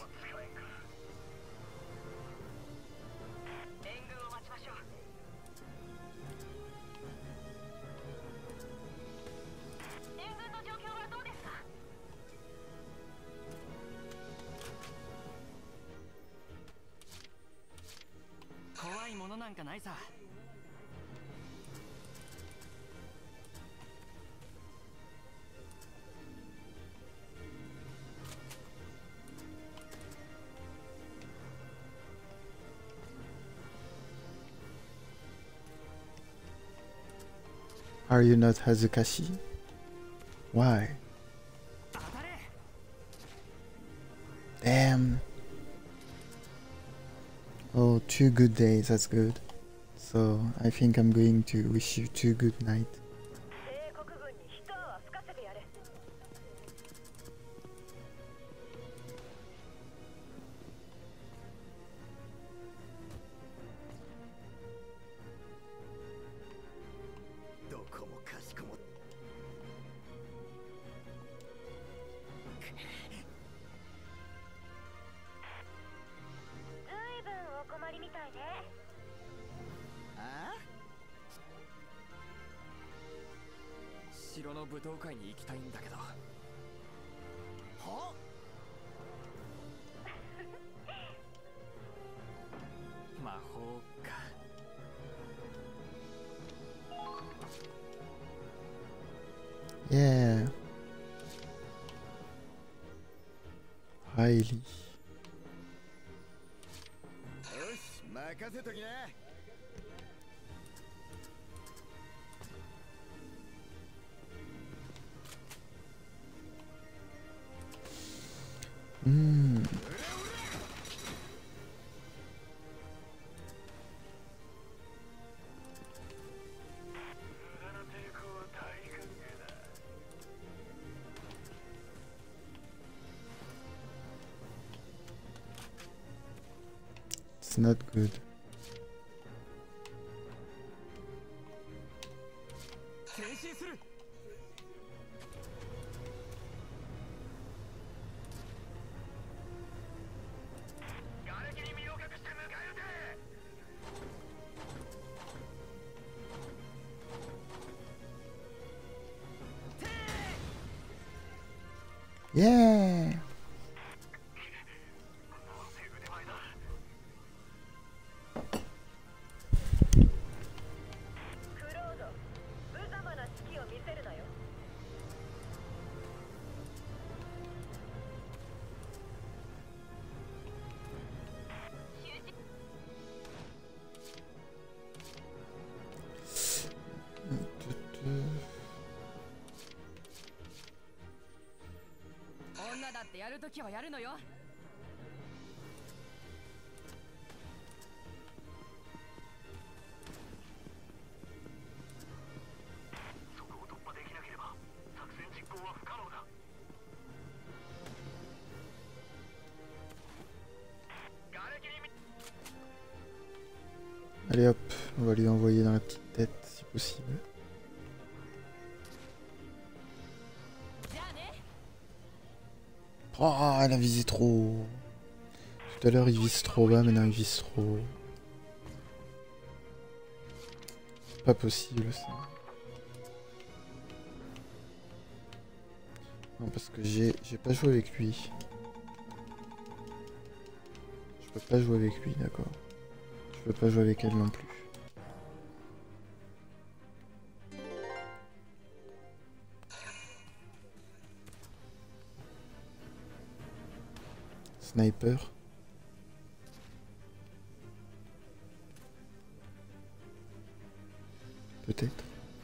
Are you not Hazukashi? Why? Damn. Oh, 2 good days, that's good. So I think I'm going to wish you two good night. Yeah. Highly. It's not good. Yeah. Allez hop, on va lui envoyer dans la petite tête si possible. Oh, elle a visé trop. Tout à l'heure il vise trop bas, maintenant il vise trop. C'est pas possible ça. Non, parce que j'ai pas joué avec lui. Je peux pas jouer avec lui, d'accord. Je peux pas jouer avec elle non plus. Sniper. Peut-être.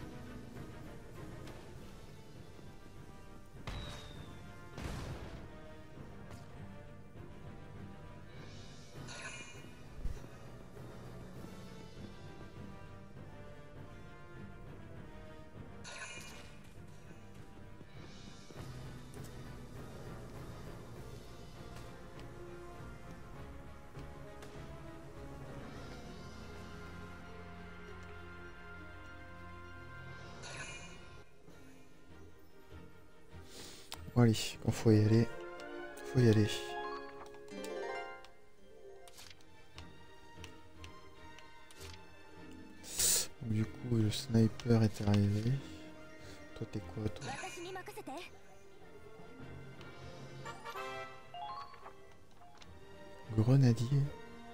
Bon allez, quand faut y aller, faut y aller. Du coup, le sniper est arrivé. Toi, t'es quoi, toi? Grenadier.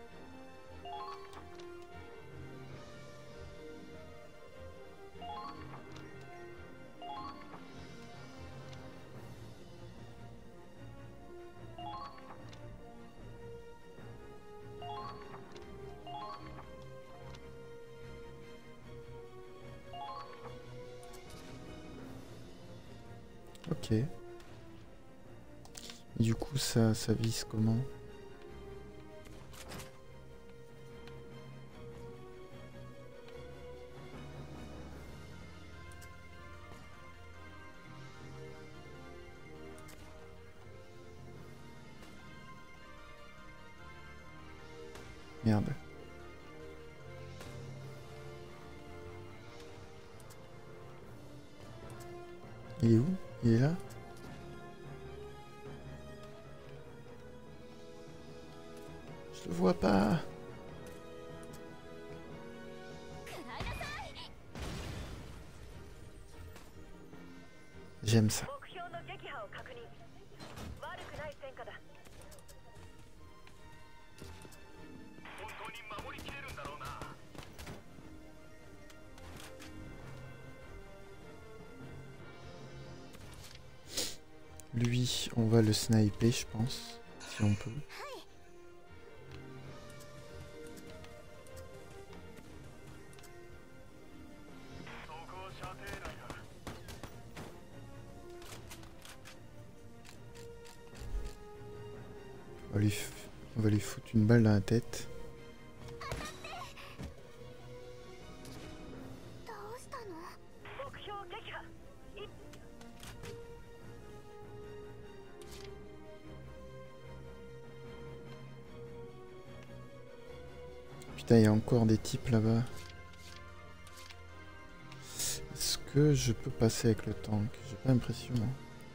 Ok. Du coup, ça vise comment? Merde. Il est où? Il est là? Je le vois pas. J'aime ça. Lui, on va le sniper, je pense, si on peut. On va lui foutre une balle dans la tête. Putain, il y a encore des types là-bas. Est-ce que je peux passer avec le tank? J'ai pas l'impression. Hein.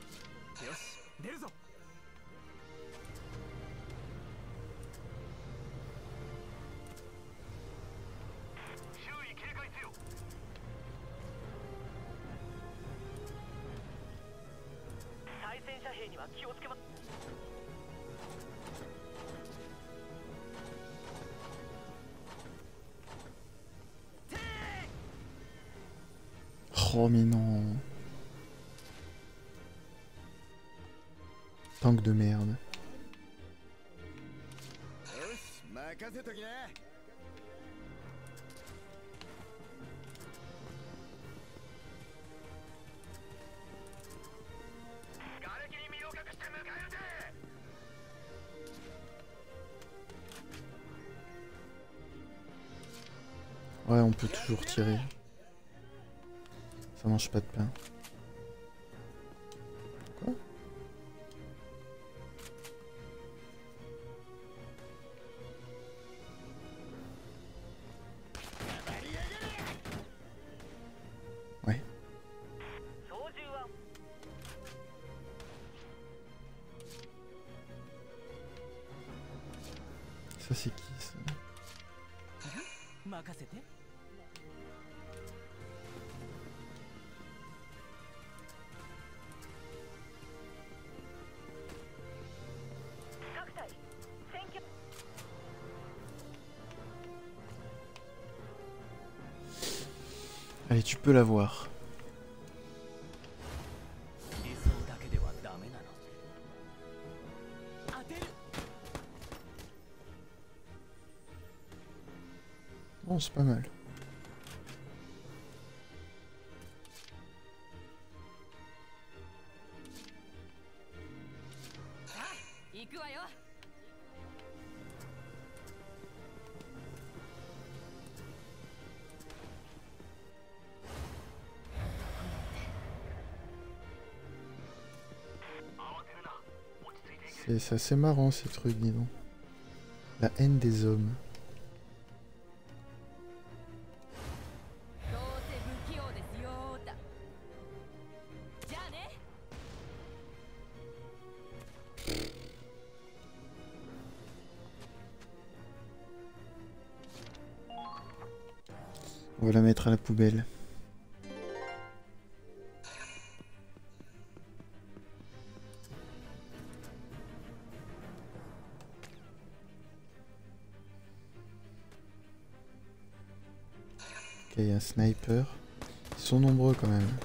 Oh mais non. Tank de merde. Ouais, on peut toujours tirer. Ça mange pas de pain. Quoi? Ouais. Ça c'est qui ça? Allez, tu peux l'avoir. Bon, c'est pas mal. C'est assez marrant ces trucs, dis donc. La haine des hommes. On va la mettre à la poubelle. Ok, il y a un sniper. Ils sont nombreux quand même.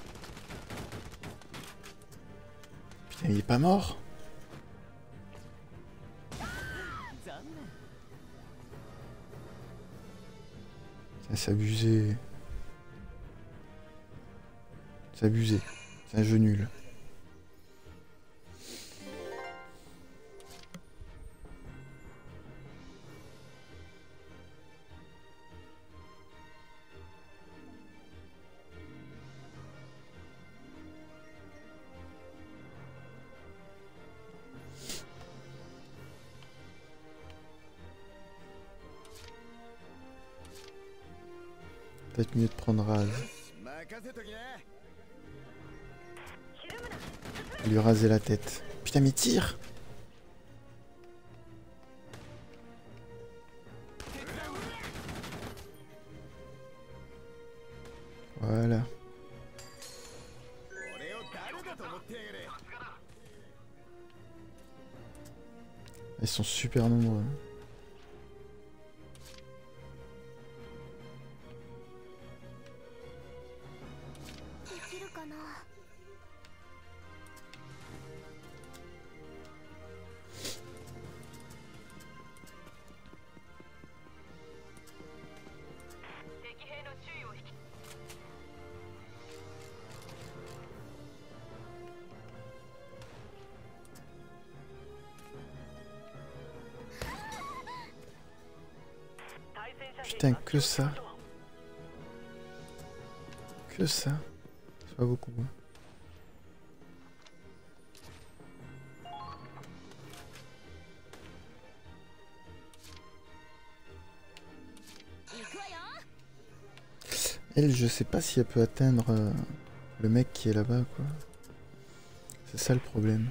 Putain, il est pas mort? C'est abusé. C'est abusé. C'est un jeu nul. Peut-être mieux de prendre Raz. Lui raser la tête. Putain, mais tire! Voilà. Ils sont super nombreux. Putain, que ça. Que ça. C'est pas beaucoup. Hein. Elle, je sais pas si elle peut atteindre le mec qui est là-bas, quoi. C'est ça le problème.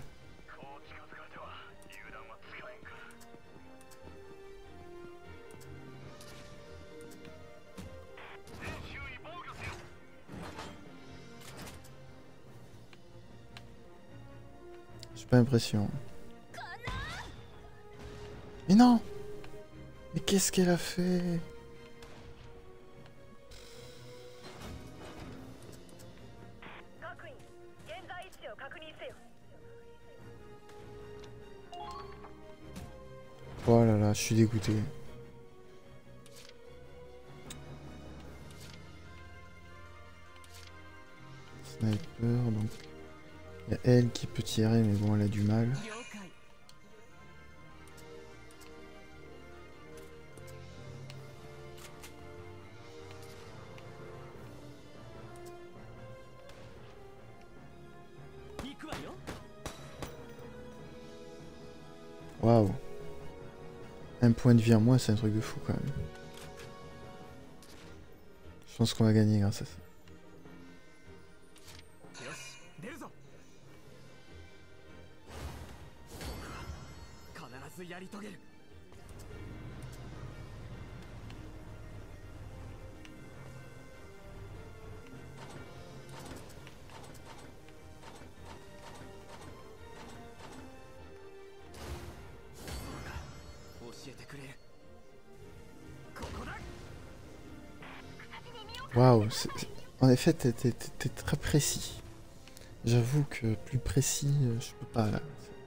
J'ai pas l'impression. Mais non! Mais qu'est-ce qu'elle a fait? Oh là là, je suis dégoûté. Sniper, donc il y a elle qui peut tirer, mais bon, elle a du mal. Waouh. Un point de vie en moins, c'est un truc de fou quand même. Je pense qu'on va gagner grâce à ça. Waouh, en effet, t'es très précis. J'avoue que plus précis, je peux pas là.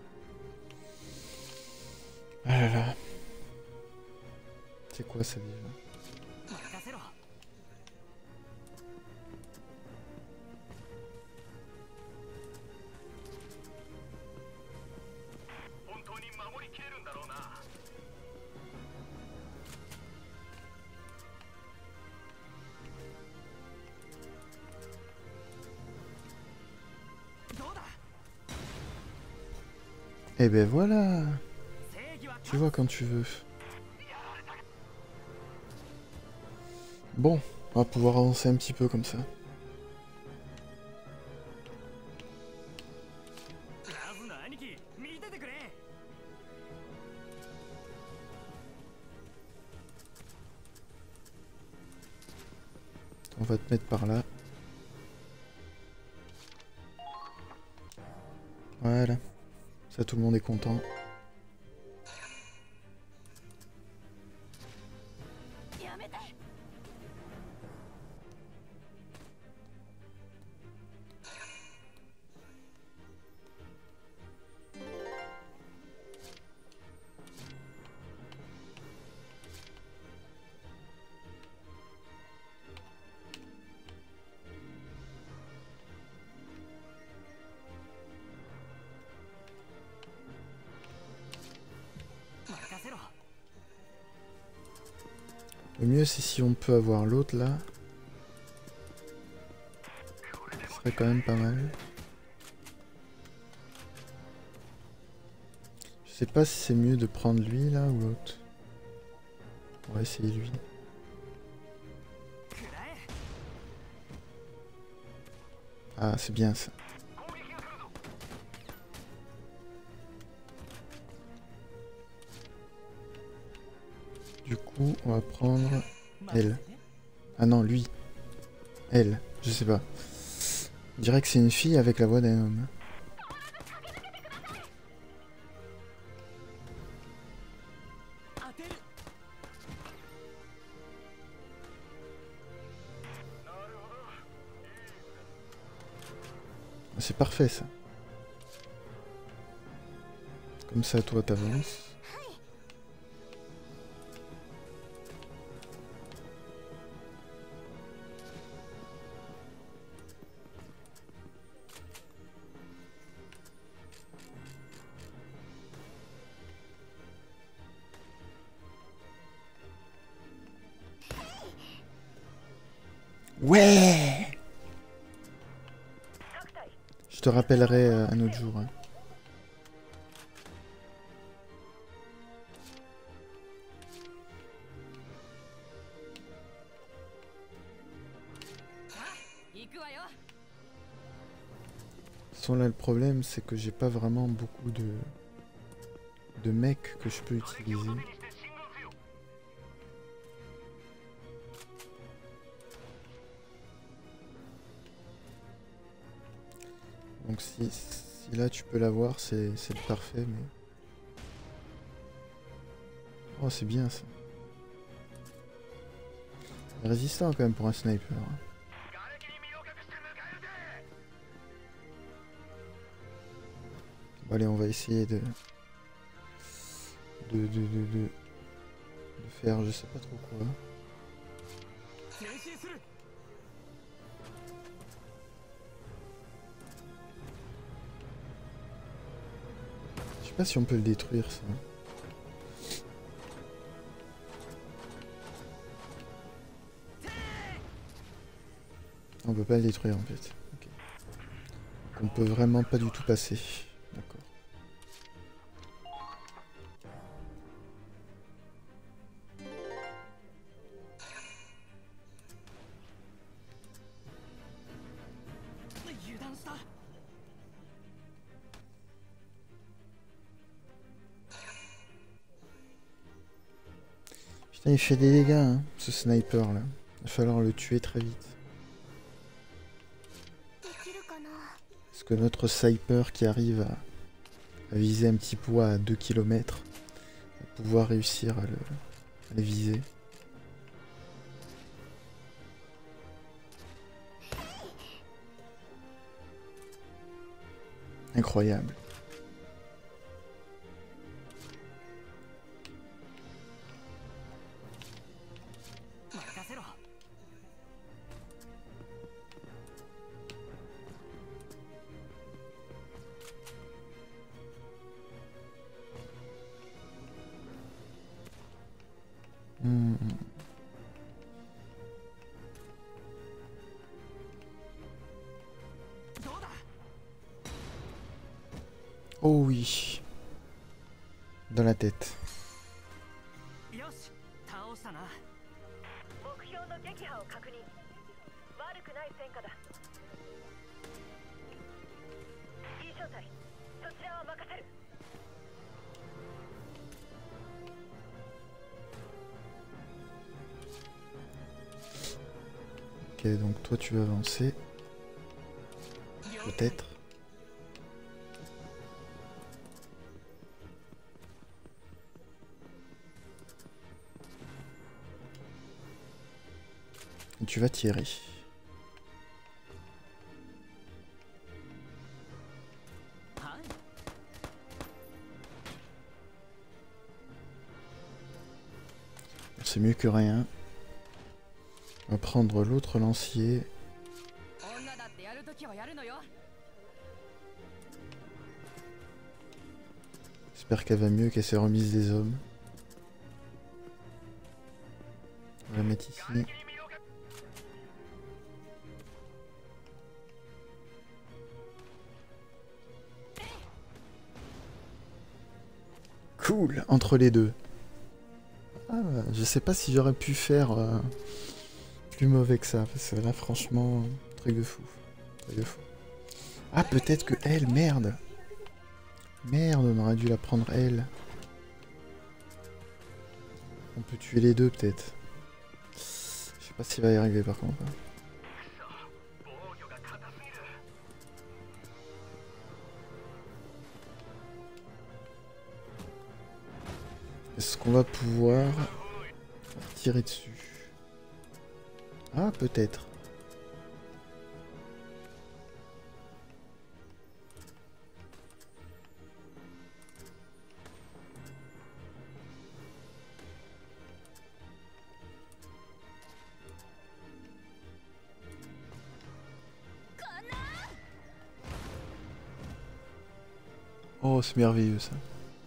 Ah là là. C'est quoi ça déjà? Eh ben voilà. Tu vois quand tu veux. Bon, on va pouvoir avancer un petit peu comme ça. On va te mettre par là. Voilà. Ça, tout le monde est content. Le mieux, c'est si on peut avoir l'autre là. Ce serait quand même pas mal. Je sais pas si c'est mieux de prendre lui là ou l'autre. On va essayer lui. Ah, c'est bien ça. Du coup, on va prendre elle. Ah non, lui. Elle, je sais pas. Je dirais que c'est une fille avec la voix d'un homme. C'est parfait ça. Comme ça, toi, t'avances. Ouais! Je te rappellerai un autre jour. Hein. Sans là, le problème, c'est que j'ai pas vraiment beaucoup de mecs que je peux utiliser. Donc si là tu peux l'avoir, c'est le parfait, mais... Oh, c'est bien ça. Résistant quand même pour un sniper. Hein. Bon, allez, on va essayer de faire je sais pas trop quoi. Je sais pas si on peut le détruire ça. On peut pas le détruire en fait. Okay. On peut vraiment pas du tout passer. D'accord. Putain, il fait des dégâts, hein, ce sniper là. Il va falloir le tuer très vite. Parce que notre sniper qui arrive à viser un petit poids à 2 km va pouvoir réussir à le viser. Incroyable. Oh oui. Dans la tête. Ok, donc toi tu vas avancer. Peut-être. Et tu vas tirer. C'est mieux que rien. On va prendre l'autre lancier. J'espère qu'elle va mieux qu'elle s'est remise des hommes. On va la mettre ici. Cool, entre les deux. Ah, je sais pas si j'aurais pu faire plus mauvais que ça, parce que là franchement, truc de fou. Truc de fou. Ah, peut-être que elle, merde. Merde, on aurait dû la prendre elle. On peut tuer les deux peut-être. Je sais pas s'il va y arriver par contre. Est-ce qu'on va pouvoir tirer dessus? Ah, peut-être. Oh, c'est merveilleux ça.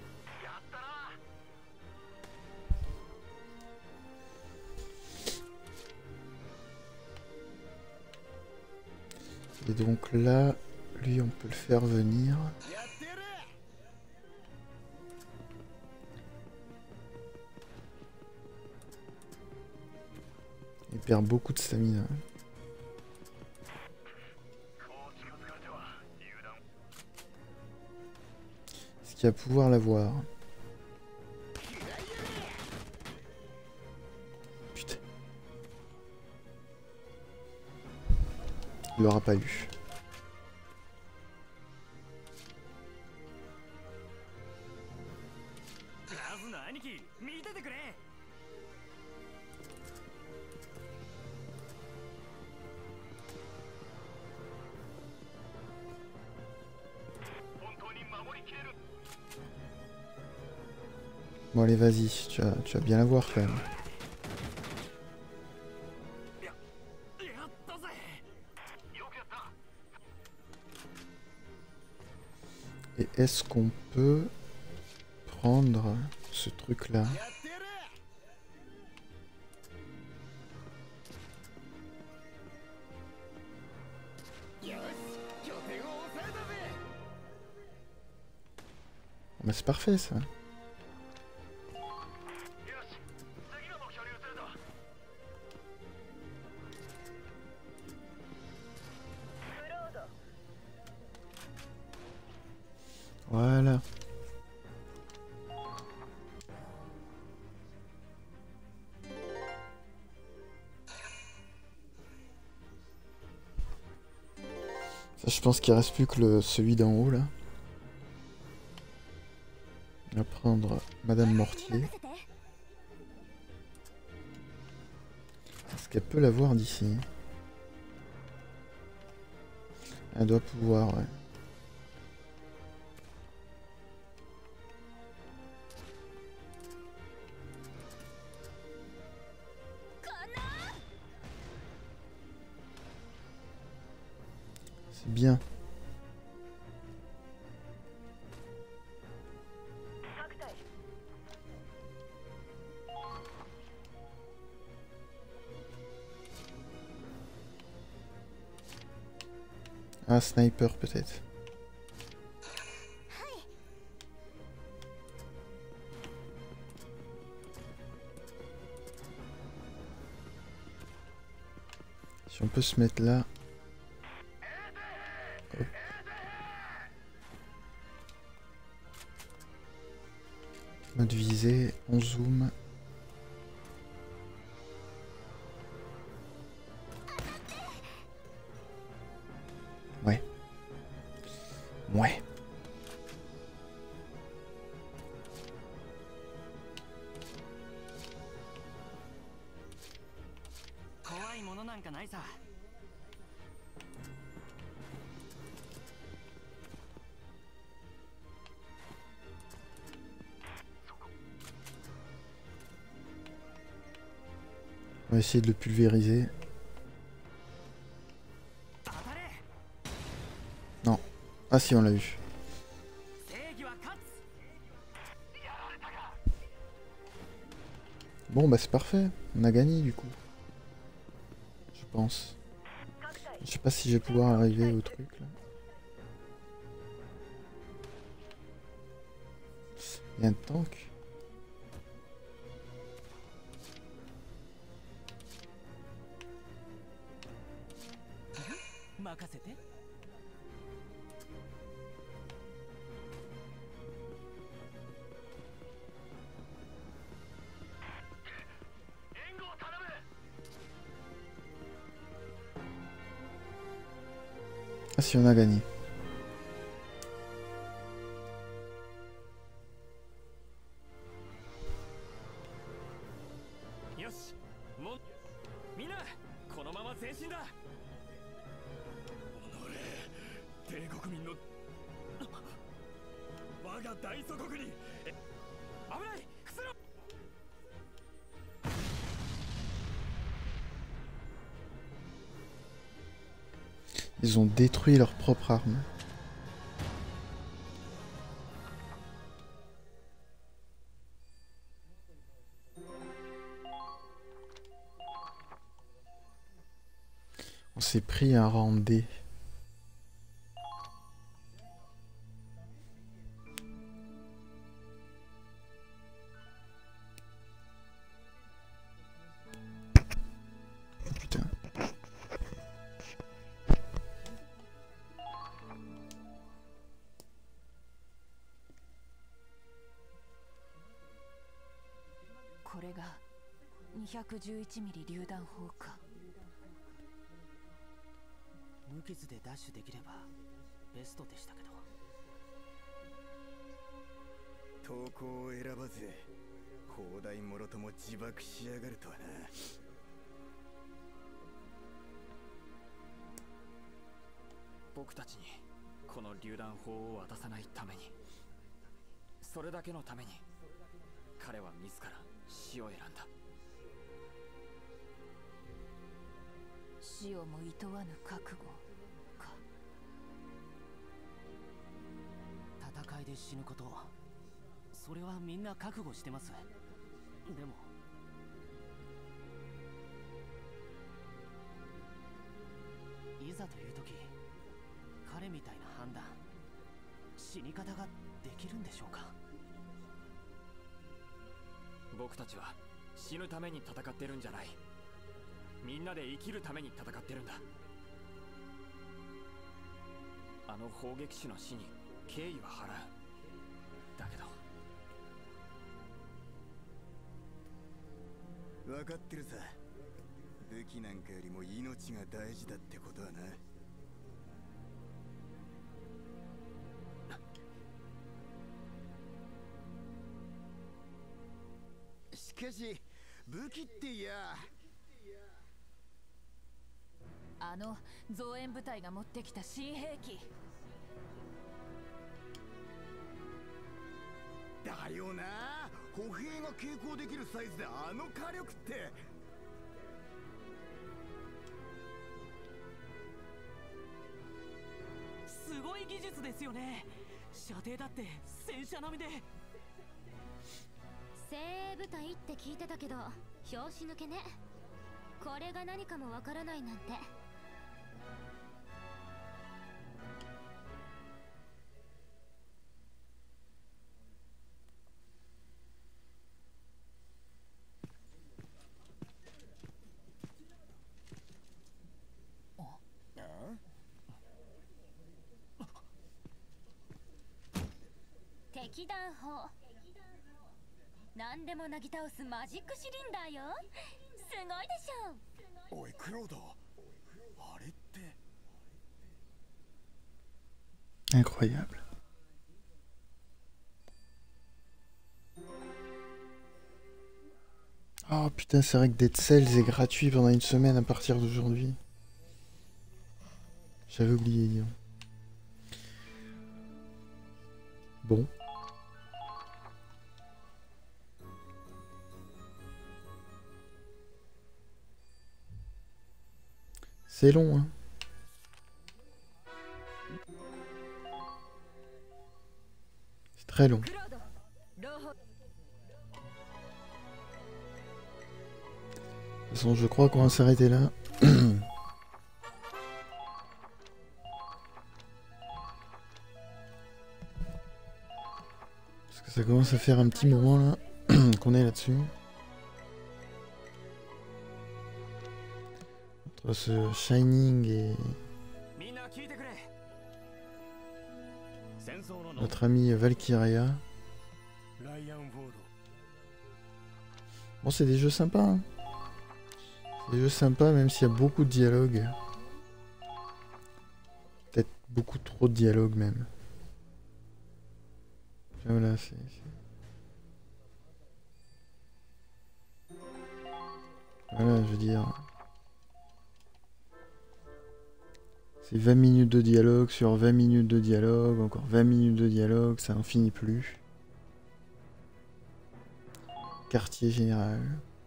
Et donc là, lui, on peut le faire venir. Il perd beaucoup de stamina. Est-ce qu'il va pouvoir l'avoir? Putain. Il l'aura pas eu. Bon allez vas-y, tu vas bien l'avoir quand même. Et est-ce qu'on peut prendre ce truc là? Bah c'est parfait ça. Voilà. Ça, je pense qu'il reste plus que celui d'en haut là. On va prendre Madame Mortier. Est-ce qu'elle peut l'avoir d'ici? Elle doit pouvoir, ouais. C'est bien. Un sniper peut-être. Si on peut se mettre là. Hop. Mode visée, on zoome. Ouais. Ouais. On va essayer de le pulvériser. Non. Ah si, on l'a eu. Bon bah c'est parfait. On a gagné du coup. Je pense. Je sais pas si je vais pouvoir arriver au truc là. Il y a un tank. Ah si, on a gagné. Ils ont détruit leur propre arme. On s'est pris un round D. Putain. これが211ミリ榴弾砲か。 無傷でダッシュできればベストでしたけど。 投稿を選ばず砲台もろとも自爆しやがるとはな。 僕たちにこの榴弾砲を渡さないために、それだけのために彼は自ら死を選んだ。 死をも厭わぬ覚悟か。 戦いで死ぬこと、それはみんな覚悟してます。でもいざという時、彼みたいな判断、死に方ができるんでしょうか。 僕たちは死ぬために戦ってるんじゃない。みんなで生きるために戦ってるんだ。あの砲撃手の死に敬意は払う。だけど分かってるさ。武器なんかよりも命が大事だってことはな。しかし武器っていや、 あの増援部隊が持ってきた新兵器だよな。歩兵が携行できるサイズであの火力って。 すごい技術ですよね。射程だって戦車並みで。 精鋭部隊って聞いてたけど拍子抜けね。これが何かもわからないなんて。敵弾砲、何でもなぎ倒すマジックシリンダーよ。すごいでしょ。 おいクロード、あれって。 Incroyable. Oh putain, c'est vrai que Dead Cells est gratuit pendant une semaine à partir d'aujourd'hui. J'avais oublié, disons. Bon. C'est long, hein. C'est très long. De toute façon, je crois qu'on va s'arrêter là. Parce que ça commence à faire un petit moment là qu'on est là-dessus. Entre ce Shining et notre ami Valkyria. Bon, c'est des jeux sympas, hein. C'est des jeux sympas même s'il y a beaucoup de dialogue. Peut-être Beaucoup trop de dialogue même. Voilà, c'est... Voilà, je veux dire... C'est 20 minutes de dialogue sur 20 minutes de dialogue, encore 20 minutes de dialogue, ça n'en finit plus. Quartier général.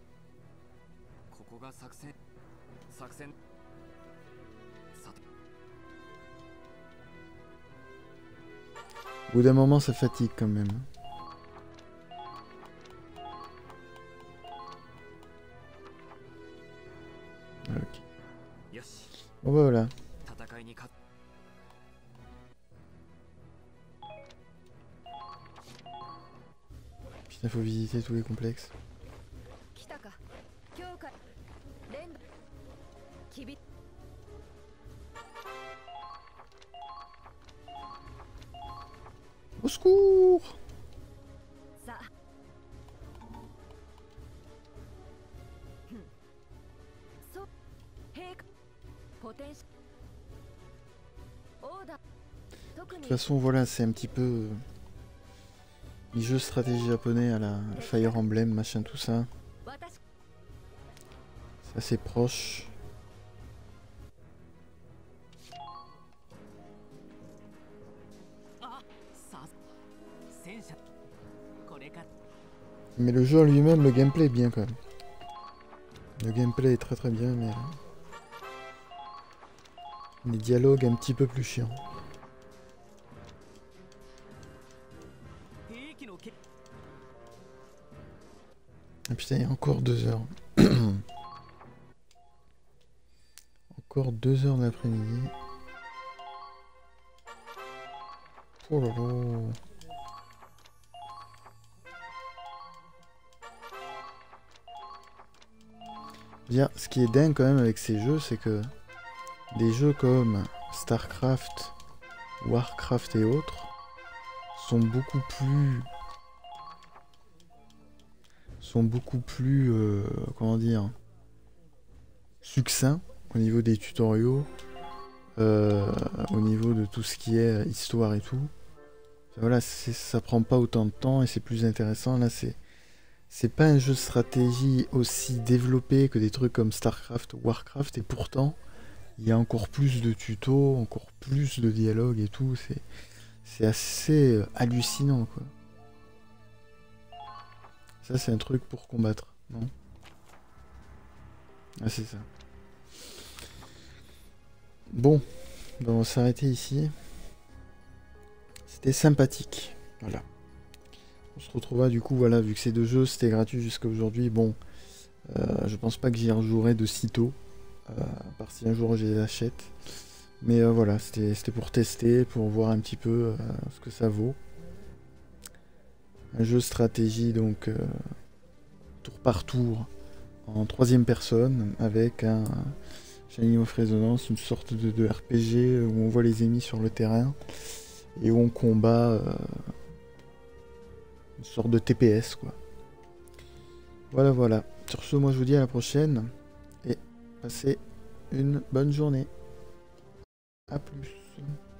Au bout d'un moment, ça fatigue quand même. Ok. Bon bah voilà. Putain, faut visiter tous les complexes. Au secours! De toute façon, voilà, c'est un petit peu les jeux stratégie japonais à la Fire Emblem, machin, tout ça. C'est assez proche. Mais le jeu en lui-même, le gameplay est bien quand même. Le gameplay est très très bien, mais les dialogues un petit peu plus chiants. Ah putain, il y a encore 2 heures. Encore 2 heures d'après-midi. Oh là là. Bien, ce qui est dingue quand même avec ces jeux, c'est que des jeux comme StarCraft, Warcraft et autres sont beaucoup plus comment dire, succincts au niveau des tutoriaux, au niveau de tout ce qui est histoire et tout. Enfin, voilà, ça prend pas autant de temps et c'est plus intéressant. Là, c'est pas un jeu de stratégie aussi développé que des trucs comme StarCraft ou Warcraft, et pourtant il y a encore plus de tutos, encore plus de dialogues et tout. C'est assez hallucinant, quoi. Ça, c'est un truc pour combattre, non? Ah, c'est ça. Bon, on va s'arrêter ici. C'était sympathique, voilà. On se retrouvera du coup, voilà, vu que ces 2 jeux c'était gratuit jusqu'à aujourd'hui. Bon, je pense pas que j'y rejouerai de sitôt, à part si un jour je les achète. Mais voilà, c'était pour tester, pour voir un petit peu ce que ça vaut. Un jeu stratégie, donc tour par tour, en 3e personne, avec un Shining of Resonance, une sorte de RPG où on voit les ennemis sur le terrain et où on combat. Une sorte de TPS, quoi. Voilà, voilà. Sur ce, moi je vous dis à la prochaine et passez une bonne journée. A plus.